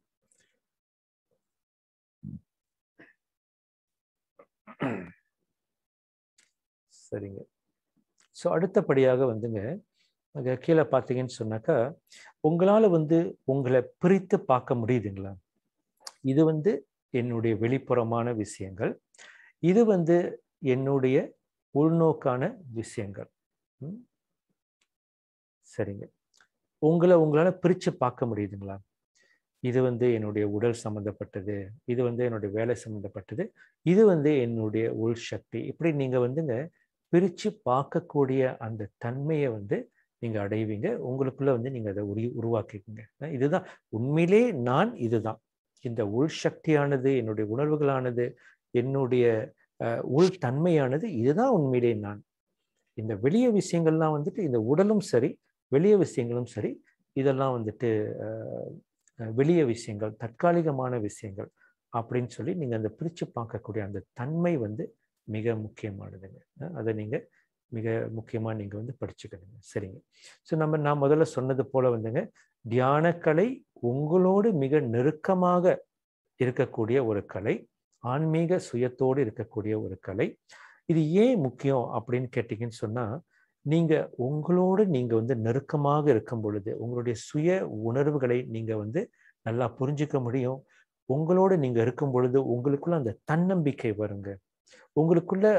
சரிங்க. ஸோ அடுத்தபடியாக வந்துங்க கீழே பார்த்தீங்கன்னு சொன்னாக்கா, உங்களால் வந்து உங்களை பிரித்து பார்க்க முடியுதுங்களா? இது வந்து என்னுடைய வெளிப்புறமான விஷயங்கள், இது வந்து என்னுடைய உள்நோக்கான விஷயங்கள். சரிங்க. உங்களால பிரிச்சு பார்க்க முடியுதுங்களா? இது வந்து என்னுடைய உடல் சம்பந்தப்பட்டது, இது வந்து என்னுடைய வேலை சம்பந்தப்பட்டது, இது வந்து என்னுடைய உள் சக்தி. இப்படி நீங்க வந்துங்க பிரிச்சு பார்க்கக்கூடிய அந்த தன்மையை வந்து நீங்க அடைவீங்க. உங்களுக்குள்ள வந்து நீங்க அதை உருவாக்கிக்கோங்க. இதுதான் உண்மையிலே நான். இதுதான் இந்த உள் சக்தியானது, என்னுடைய உணர்வுகளானது, என்னுடைய உள் தன்மையானது, இதுதான் உண்மையிலே நான். இந்த வெளிய விஷயங்கள்லாம் வந்துட்டு, இந்த உடலும் சரி, வெளிய விஷயங்களும் சரி, இதெல்லாம் வந்துட்டு வெளிய விஷயங்கள், தற்காலிகமான விஷயங்கள் அப்படின்னு சொல்லி நீங்க அந்த பிரிச்சு பார்க்கக்கூடிய அந்த தன்மை வந்து மிக முக்கியமானதுங்க. அதை நீங்க மிக முக்கியமா நீங்க வந்து படிச்சுக்கணுங்க. சரிங்க. ஸோ நான் முதல்ல சொன்னது போல வந்துங்க, தியானக்கலை உங்களோடு மிக நெருக்கமாக இருக்கக்கூடிய ஒரு கலை, ஆன்மீக சுயத்தோடு இருக்கக்கூடிய ஒரு கலை. இது ஏன் முக்கியம் அப்படின்னு கேட்டீங்கன்னு சொன்னா, நீங்க உங்களோடு நீங்க வந்து நெருக்கமாக இருக்கும் பொழுது உங்களுடைய சுய உணர்வுகளை நீங்க வந்து நல்லா புரிஞ்சுக்க முடியும். உங்களோடு நீங்க இருக்கும் பொழுது உங்களுக்குள்ள அந்த தன்னம்பிக்கை வருங்க.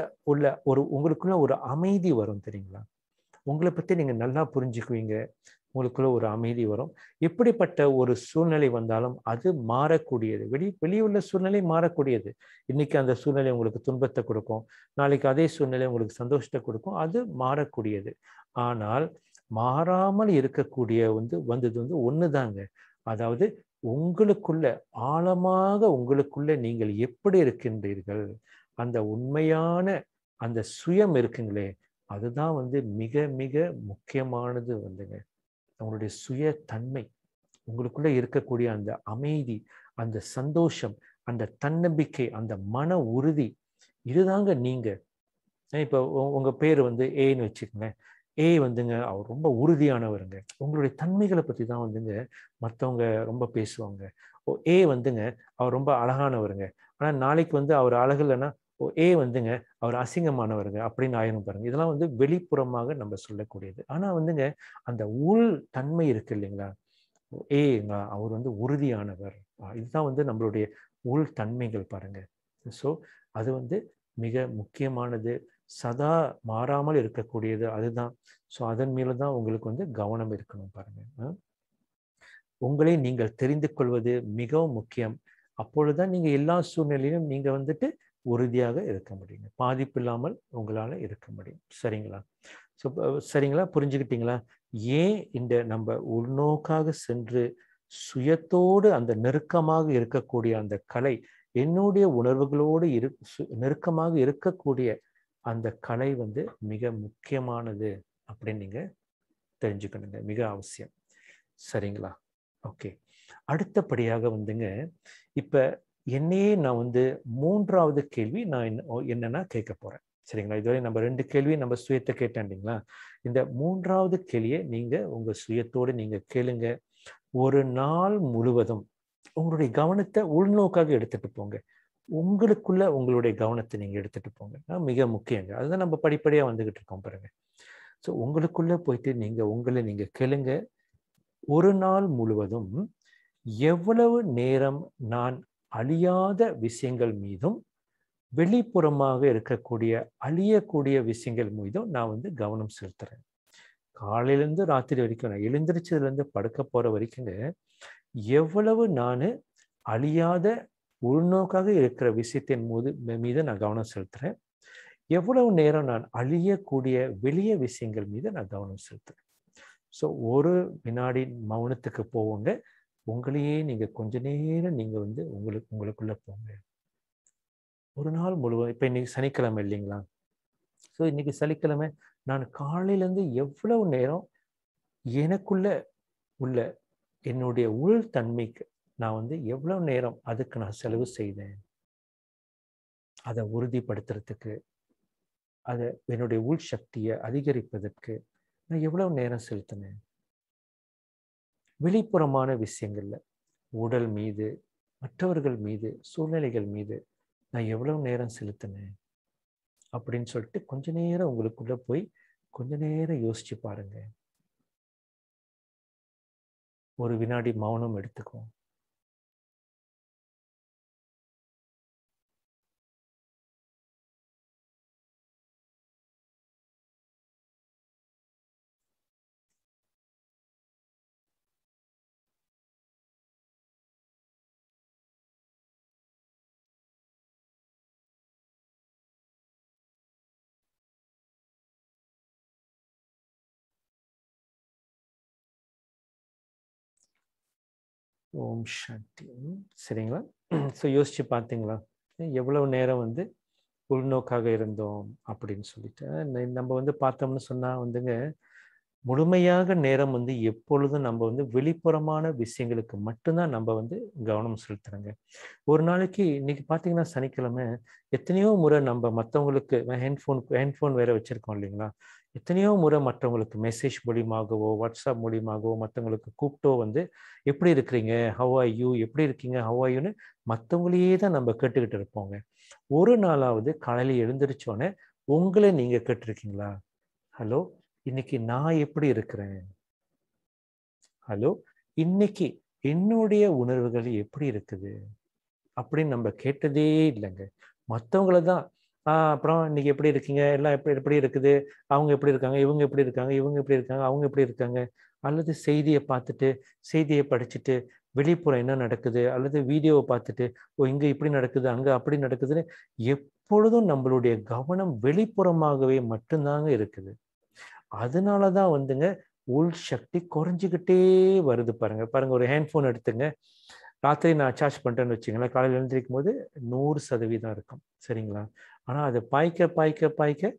உங்களுக்குள்ள ஒரு அமைதி வரும், தெரியுங்களா? உங்களை பத்தி நீங்க நல்லா புரிஞ்சுக்குவீங்க. உங்களுக்குள்ள ஒரு அமைதி வரும். எப்படிப்பட்ட ஒரு சூழ்நிலை வந்தாலும் அது மாறக்கூடியது. வெளியுள்ள சூழ்நிலை மாறக்கூடியது. இன்னைக்கு அந்த சூழ்நிலை உங்களுக்கு துன்பத்தை கொடுக்கும், நாளைக்கு அதே சூழ்நிலை உங்களுக்கு சந்தோஷத்தை கொடுக்கும். அது மாறக்கூடியது. ஆனால் மாறாமல் இருக்கக்கூடிய வந்தது ஒண்ணுதாங்க. அதாவது உங்களுக்குள்ள ஆழமாக உங்களுக்குள்ள நீங்கள் எப்படி இருக்கின்றீர்கள், அந்த உண்மையான அந்த சுயம் இருக்குங்களே, அதுதான் மிக மிக முக்கியமானது உங்களுடைய சுய தன்மை, உங்களுக்குள்ள இருக்கக்கூடிய அந்த அமைதி, அந்த சந்தோஷம், அந்த தன்னம்பிக்கை, அந்த மன உறுதி, இதுதாங்க நீங்க. இப்போ உங்க பேர் ஏன்னு வச்சுக்கோங்க. ஏ அவர் ரொம்ப உறுதியானவருங்க. உங்களுடைய தன்மைகளை பத்தி தான் மற்றவங்க ரொம்ப பேசுவாங்க. ஏ அவர் ரொம்ப அழகானவருங்க. ஆனா நாளைக்கு அவர் அழகு இல்லைன்னா ஏ அவர் அசிங்கமானவருங்க அப்படின்னு ஆயிரும் பாருங்க. இதெல்லாம் வெளிப்புறமாக நம்ம சொல்லக்கூடியது. ஆனா அந்த உள் தன்மை இருக்கு இல்லைங்களா, அவர் உறுதியானவர். இதுதான் நம்மளுடைய உள் தன்மைகள் பாருங்க. ஸோ அது மிக முக்கியமானது, சதா மாறாமல் இருக்கக்கூடியது. அதுதான். ஸோ அதன் மேல தான் உங்களுக்கு கவனம் இருக்கணும் பாருங்க. உங்களை நீங்கள் தெரிந்து கொள்வது மிகவும் முக்கியம். அப்பொழுதுதான் நீங்க எல்லா சூழ்நிலையிலும் நீங்க உறுதியாக இருக்க முடியும், பாதிப்பு இல்லாமல் உங்களால இருக்க முடியும். சரிங்களா? ஸோ சரிங்களா, புரிஞ்சுக்கிட்டீங்களா? ஏன் இந்த நம்ம உள்நோக்காக சென்று சுயத்தோடு அந்த நெருக்கமாக இருக்கக்கூடிய அந்த கலை, என்னுடைய உணர்வுகளோடு நெருக்கமாக இருக்கக்கூடிய அந்த கலை மிக முக்கியமானது அப்படின்னு நீங்க தெரிஞ்சுக்கணுங்க. மிக அவசியம். சரிங்களா? ஓகே. அடுத்தபடியாக இப்ப என்னையே நான் மூன்றாவது கேள்வி நான் என்னன்னா கேட்க போறேன். சரிங்களா? இதுவரை நம்ம 2 கேள்வி நம்ம சுயத்தை கேட்டேன் இல்லைங்களா? இந்த மூன்றாவது கேள்வியை நீங்க உங்க சுயத்தோடு நீங்க கேளுங்க. ஒரு நாள் முழுவதும் உங்களுடைய கவனத்தை உள்நோக்காக எடுத்துட்டு போங்க. உங்களுக்குள்ள உங்களுடைய கவனத்தை நீங்க எடுத்துட்டு போங்க. மிக முக்கியங்க. அதுதான் நம்ம படிப்படியா வந்துகிட்டு இருக்கோம் பாருங்க. ஸோ உங்களுக்குள்ள போயிட்டு நீங்க உங்களை நீங்க கேளுங்க. ஒரு நாள் முழுவதும் எவ்வளவு நேரம் நான் அழியாத விஷயங்கள் மீதும் வெளிப்புறமாக இருக்கக்கூடிய அழியக்கூடிய விஷயங்கள் மீதும் நான் கவனம் செலுத்துறேன். காலையிலேருந்து ராத்திரி வரைக்கும், நான் எழுந்திரிச்சதுலேருந்து படுக்க போற வரைக்குங்க, எவ்வளவு நான் அழியாத உள்நோக்காக இருக்கிற விஷயத்தின் மீது நான் கவனம் செலுத்துறேன், எவ்வளவு நேரம் நான் அழியக்கூடிய வெளிய விஷயங்கள் மீது நான் கவனம் செலுத்துறேன். ஸோ ஒரு வினாடி மௌனத்துக்கு போவோங்க. உங்களையே நீங்க கொஞ்ச நேரம் நீங்க உங்களுக்குள்ள போங்க. ஒரு நாள் முழுவதும், இப்ப இன்னைக்கு சனிக்கிழமை இல்லைங்களா? ஸோ இன்னைக்கு சனிக்கிழமை, நான் காலையிலேருந்து எவ்வளவு நேரம் எனக்குள்ள உள்ள என்னுடைய உள் தன்மைக்கு நான் எவ்வளவு நேரம் அதுக்கு நான் செலவு செய்தேன், அதை உறுதிப்படுத்துறதுக்கு, அதை என்னுடைய உள் சக்தியை அதிகரிப்பதற்கு நான் எவ்வளவு நேரம் செலுத்தினேன். வெளிப்புறமான விஷயங்கள்ல, உடல் மீது, மற்றவர்கள் மீது, சூழ்நிலைகள் மீது நான் எவ்வளவு நேரம் செலுத்தினேன் அப்படின்னு சொல்லிட்டு கொஞ்ச நேரம் உங்களுக்குள்ள போய் கொஞ்ச நேரம் யோசிச்சு பாருங்க. ஒரு வினாடி மௌனம் எடுத்துக்குவோம். ஓம் சாந்தி. சரிங்களா? ஸோ யோசிச்சு பார்த்தீங்களா எவ்வளவு நேரம் உள்நோக்காக இருந்தோம் அப்படின்னு சொல்லிட்டு. நம்ம பார்த்தோம்னு சொன்னா முழுமையாக நேரம் எப்பொழுதும் நம்ம வெளிப்புறமான விஷயங்களுக்கு மட்டும்தான் நம்ம கவனம் செலுத்துறோங்க. ஒரு நாளைக்கு இன்னைக்கு பார்த்தீங்கன்னா சனிக்கிழமை, எத்தனையோ முறை நம்ம மற்றவங்களுக்கு ஹேண்ட்ஃபோன் வேற வச்சிருக்கோம் இல்லைங்களா? எத்தனையோ முறை மற்றவங்களுக்கு மெசேஜ் மூலியமாகவோ வாட்ஸ்அப் மூலியமாகவோ மற்றவங்களுக்கு கூப்பிட்டோ எப்படி இருக்கிறீங்க, ஹவ் ஆர் யூ, எப்படி இருக்கீங்க, ஹவ் ஆர் யூன்னு மற்றவங்களையே தான் நம்ம கேட்டுக்கிட்டு இருப்போங்க. ஒரு நாளாவது காலையில் எழுந்திரிச்சோன்னே உங்களை நீங்க கேட்டிருக்கீங்களா? ஹலோ, இன்னைக்கு நான் எப்படி இருக்கிறேன்? ஹலோ, இன்னைக்கு என்னுடைய உணர்வுகள் எப்படி இருக்குது அப்படின்னு நம்ம கேட்டதே இல்லைங்க. மற்றவங்கள தான் அப்புறம் இன்னைக்கு எப்படி இருக்கீங்க, எல்லாம் எப்படி எப்படி இருக்குது, அவங்க எப்படி இருக்காங்க, இவங்க எப்படி இருக்காங்க, இவங்க எப்படி இருக்காங்க, அவங்க எப்படி இருக்காங்க அல்லது செய்தியை பார்த்துட்டு செய்தியை படிச்சுட்டு வெளிப்புறம் என்ன நடக்குது, அல்லது வீடியோவை பார்த்துட்டு இங்கே இப்படி நடக்குது அங்கே அப்படி நடக்குதுன்னு எப்பொழுதும் நம்மளுடைய கவனம் வெளிப்புறமாகவே மட்டும்தாங்க இருக்குது. அதனால தான் வந்துங்க உள் சக்தி குறைஞ்சிக்கிட்டே வருது. பாருங்க ஒரு ஹேண்ட்ஃபோன் எடுத்துங்க. ராத்திரி நான் சார்ஜ் பண்ணிட்டேன்னு வச்சுங்களேன், காலையில் எழுந்திரிக்கும் போது 100% இருக்கும், சரிங்களா? ஆனால் அது பாய்க்க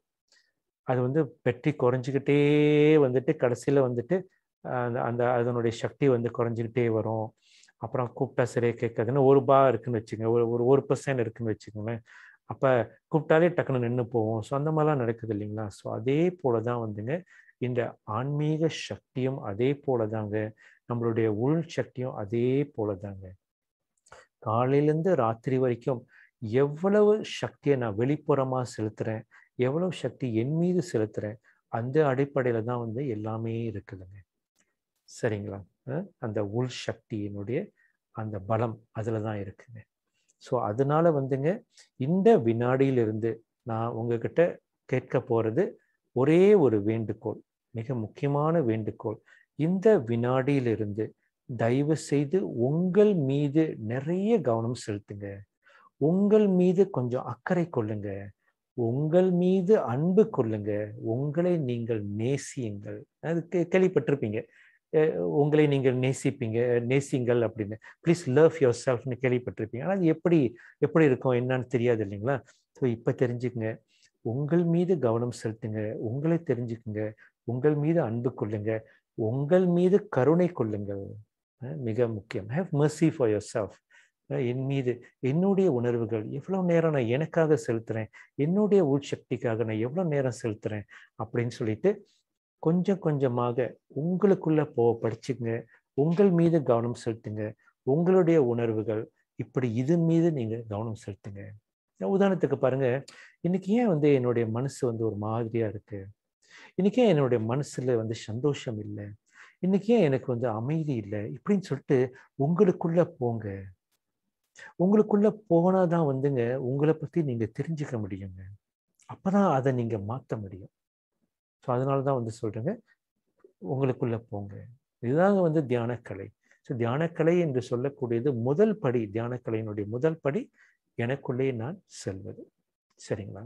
அது வந்து பெட்ரி குறைஞ்சிக்கிட்டே வந்துட்டு கடைசியில் வந்துட்டு அந்த அதனுடைய சக்தி வந்து குறைஞ்சிக்கிட்டே வரும். அப்புறம் கூப்பிட்டா சரியாக கேட்காதுன்னு ஒரு பா இருக்குன்னு வச்சுங்க, ஒரு 1% இருக்குன்னு வச்சுக்கோங்களேன். அப்போ கூப்பிட்டாலே டக்குன்னு நின்று போவோம். ஸோ அந்த மாதிரிலாம் நடக்குது இல்லைங்களா? ஸோ அதே போல தான் வந்துங்க இந்த ஆன்மீக சக்தியும் அதே போல தாங்க, நம்மளுடைய உள் சக்தியும் அதே போல தாங்க. காலையிலேருந்து ராத்திரி வரைக்கும் எவ்வளவு சக்தியை நான் வெளிப்புறமாக செலுத்துகிறேன், எவ்வளவு சக்தி என் மீது செலுத்துகிறேன், அந்த அடிப்படையில் தான் வந்து எல்லாமே இருக்குதுங்க, சரிங்களா? அந்த உள் சக்தியினுடைய அந்த பலம் அதில் தான் இருக்குங்க. ஸோ அதனால வந்துங்க இந்த வினாடியிலிருந்து நான் உங்ககிட்ட கேட்க போகிறது ஒரே ஒரு வேண்டுகோள், மிக முக்கியமான வேண்டுகோள். இந்த வினாடியிலிருந்து தயவு செய்து உங்கள் மீது நிறைய கவனம் செலுத்துங்க. உங்கள் மீது கொஞ்சம் அக்கறை கொள்ளுங்க. உங்கள் மீது அன்பு கொள்ளுங்க. உங்களை நீங்கள் நேசியுங்கள். அது கேள்விப்பட்டிருப்பீங்க, உங்களை நீங்கள் நேசிங்கள் அப்படின்னு. ப்ளீஸ் லவ் யுவர் செல்ஃப்னு கேள்விப்பட்டிருப்பீங்க. ஆனால் அது எப்படி இருக்கும் என்னன்னு தெரியாது இல்லைங்களா? ஸோ இப்போ தெரிஞ்சுக்குங்க, உங்கள் மீது கவனம் செலுத்துங்க, உங்களை தெரிஞ்சுக்குங்க, உங்கள் மீது அன்பு கொள்ளுங்க, உங்கள் மீது கருணை கொள்ளுங்கள். மிக முக்கியம். Have mercy for yourself. என் மீது என்னுடைய உணர்வுகள் எவ்வளோ நேரம் நான் எனக்காக செலுத்துகிறேன், என்னுடைய உள்சக்திக்காக நான் எவ்வளோ நேரம் செலுத்துகிறேன் அப்படின்னு சொல்லிட்டு கொஞ்சம் கொஞ்சமாக உங்களுக்குள்ள படிச்சுங்க. உங்கள் மீது கவனம் செலுத்துங்க. உங்களுடைய உணர்வுகள் இப்படி இது மீது நீங்கள் கவனம் செலுத்துங்க. உதாரணத்துக்கு பாருங்க, இன்னைக்கு ஏன் வந்து என்னுடைய மனசு வந்து ஒரு மாதிரியா இருக்கு, இன்னைக்கு ஏன் என்னுடைய மனசுல வந்து சந்தோஷம் இல்லை, இன்னைக்கு ஏன் எனக்கு வந்து அமைதி இல்லை இப்படின்னு சொல்லிட்டு உங்களுக்குள்ள போங்க. உங்களுக்குள்ள போனாதான் வந்துங்க உங்களை பத்தி நீங்க தெரிஞ்சுக்க முடியுங்க. அப்பதான் அதை நீங்க மாற்ற முடியும். ஸோ அதனால தான் வந்து சொல்றேங்க, உங்களுக்குள்ள போங்க. இதுதாங்க வந்து தியானக்கலை. ஸோ தியானக்கலை என்று சொல்லக்கூடியது முதல் படி, தியானக்கலையினுடைய முதல் படி எனக்குள்ளே நான் செல்வது, சரிங்களா?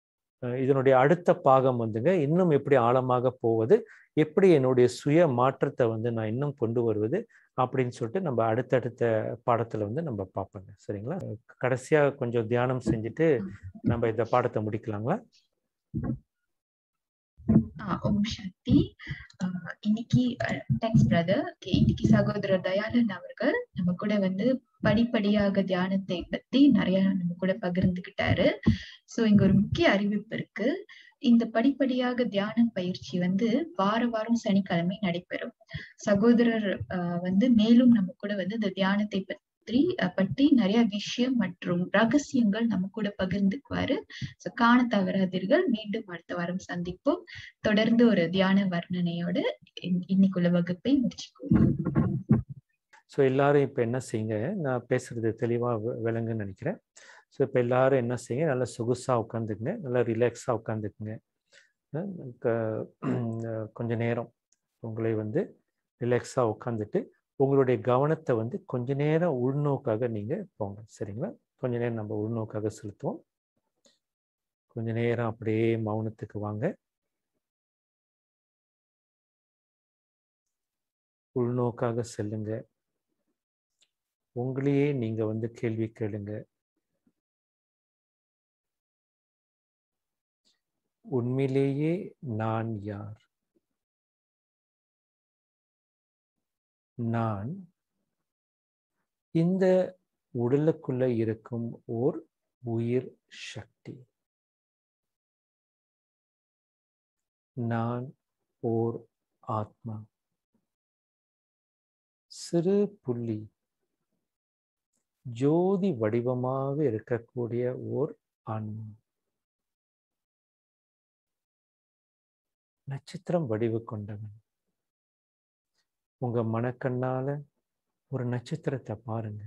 இதனுடைய அடுத்த பாகம் வந்துங்க இன்னும் எப்படி ஆழமாக போவது, எப்படி என்னுடைய சுய மாற்றத்தை வந்து நான் இன்னும் கொண்டு வருவது அப்படின்னு சொல்லிட்டு நம்ம அடுத்தடுத்த பாடத்துல வந்து நம்ம பார்ப்போங்க, சரிங்களா? கடைசியா கொஞ்சம் தியானம் செஞ்சுட்டு நம்ம இந்த பாடத்தை முடிக்கலாங்களா? ஓம் சாந்தி. இன்னைக்கு தேங்க்ஸ் பிரதர். இன்னைக்கு சகோதரர் தயாளன் அவர்கள் நம்ம கூட வந்து படிப்படியாக தியானத்தை பத்தி நிறைய நம்ம கூட பகிர்ந்துகிட்டாரு. சோ இங்க ஒரு முக்கிய அறிவிப்பு இருக்கு. இந்த படிப்படியாக தியான பயிற்சி வந்து வாரம் சனிக்கிழமை நடைபெறும். சகோதரர் வந்து மேலும் நம்ம கூட வந்து இந்த தியானத்தை பற்றி நிறைய விஷயம் மற்றும் ரகசியங்கள் நம்ம கூட பகிர்ந்துக்குவாரு. காண தவறாதீர்கள். மீண்டும் அடுத்த வாரம் சந்திப்போம். தொடர்ந்து ஒரு தியான வர்ணனையோடு இன்னைக்குள்ள வகுப்பை முடிச்சுக்குவோம். ஸோ எல்லாரும் இப்போ என்ன செய்யுங்க, நான் பேசுறது தெளிவாக விளங்குன்னு நினைக்கிறேன். ஸோ இப்போ எல்லாரும் என்ன செய்யுங்க, நல்லா சொகுசாக உட்காந்துக்குங்க, நல்லா ரிலாக்ஸாக உட்காந்துக்குங்க. கொஞ்ச நேரம் உங்களை வந்து ரிலாக்ஸாக உட்காந்துட்டு உங்களுடைய கவனத்தை வந்து கொஞ்ச நேரம் உள்நோக்காக நீங்கள் போங்க, சரிங்களா? கொஞ்ச நேரம் நம்ம உள்நோக்காக செலுத்துவோம். கொஞ்ச நேரம் அப்படியே மௌனத்துக்கு வாங்க. உள்நோக்காக செல்லுங்க. உங்களையே நீங்க வந்து கேள்வி கேளுங்க. உண்மையிலேயே நான் யார்? நான் இந்த உடலுக்குள்ள இருக்கும் ஓர் உயிர் சக்தி. நான் ஓர் ஆத்மா, சிறு புள்ளி, ஜோதி வடிவமாக இருக்கக்கூடிய ஓர் ஆன்மா. நட்சத்திரம் வடிவு கொண்டவன். உங்க மனக்கண்ணால ஒரு நட்சத்திரத்தை பாருங்க.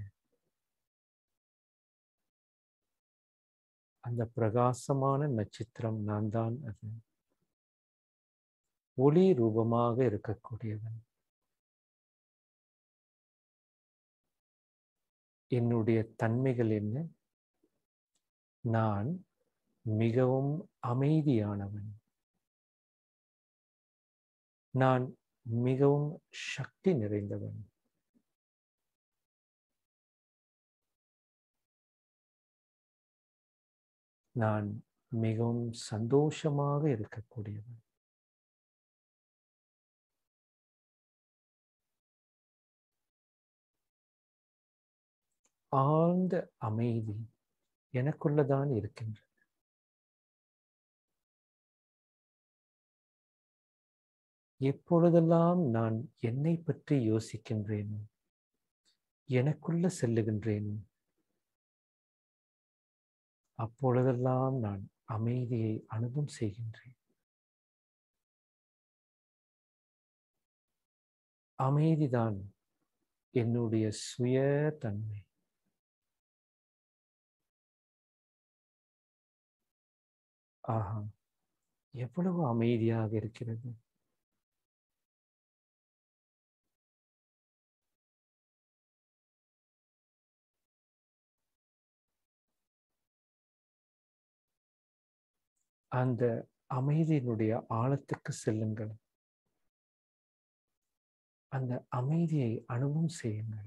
அந்த பிரகாசமான நட்சத்திரம் நான் தான். அது ஒளி ரூபமாக இருக்கக்கூடியவன். என்னுடைய தன்மைகள் என்ன? நான் மிகவும் அமைதியானவன். நான் மிகவும் சக்தி நிறைந்தவன். நான் மிகவும் சந்தோஷமாக இருக்கக்கூடியவன். ஆழ்ந்த அமைதி எனக்குள்ளதான் இருக்கின்றது. எப்பொழுதெல்லாம் நான் என்னை பற்றி யோசிக்கின்றேனோ, எனக்குள்ள செல்லுகின்றேனோ, அப்பொழுதெல்லாம் நான் அமைதியை அனுபவம் செய்கின்றேன். அமைதிதான் என்னுடைய சுய தன்மை. ஆஹா, எவ்வளவு அமைதியாக இருக்கிறது. அந்த அமைதியினுடைய ஆழத்துக்கு செல்லுங்கள். அந்த அமைதியை அனுபவம் செய்யுங்கள்.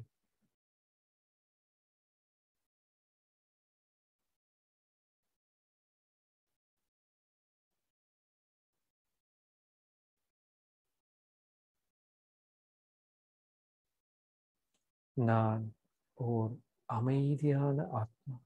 நான் ஓர் அமைதியான ஆத்மா.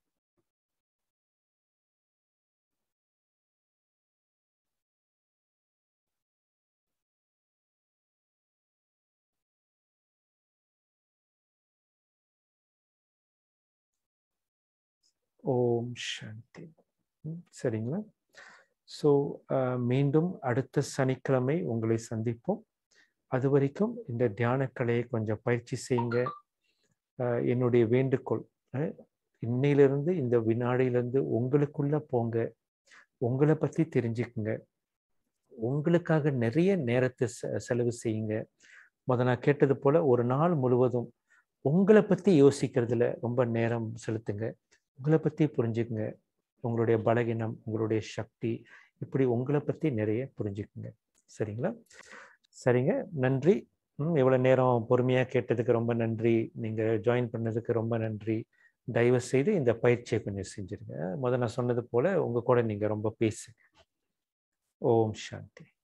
ஓம் சாந்தி. சரிங்களா? ஸோ மீண்டும் அடுத்த சனிக்கிழமை உங்களை சந்திப்போம். அது வரைக்கும் இந்த தியானக்கலையை கொஞ்சம் பயிற்சி செய்யுங்க. என்னுடைய வேண்டுகோள், இன்னையிலிருந்து இந்த வினாடியிலிருந்து உங்களுக்குள்ள போங்க, உங்களை பற்றி தெரிஞ்சுக்குங்க, உங்களுக்காக நிறைய நேரத்தை செலவு செய்யுங்க. நான் கேட்டது போல ஒரு நாள் முழுவதும் உங்களை பற்றி யோசிக்கிறதுல ரொம்ப நேரம் செலுத்துங்க. உங்களை பற்றி புரிஞ்சுக்குங்க. உங்களுடைய பலகீனம், உங்களுடைய சக்தி, இப்படி உங்களை பற்றி நிறைய புரிஞ்சுக்குங்க. சரிங்களா? சரிங்க, நன்றி. இவ்வளோ நேரம் பொறுமையாக கேட்டதுக்கு ரொம்ப நன்றி. நீங்கள் ஜாயின் பண்ணதுக்கு ரொம்ப நன்றி. தயவு செய்து இந்த பயிற்சியை கொஞ்சம் செஞ்சுருங்க. நான் சொன்னது போல் உங்கள் கூட நீங்கள் ரொம்ப பேசுங்க. ஓம் சாந்தி.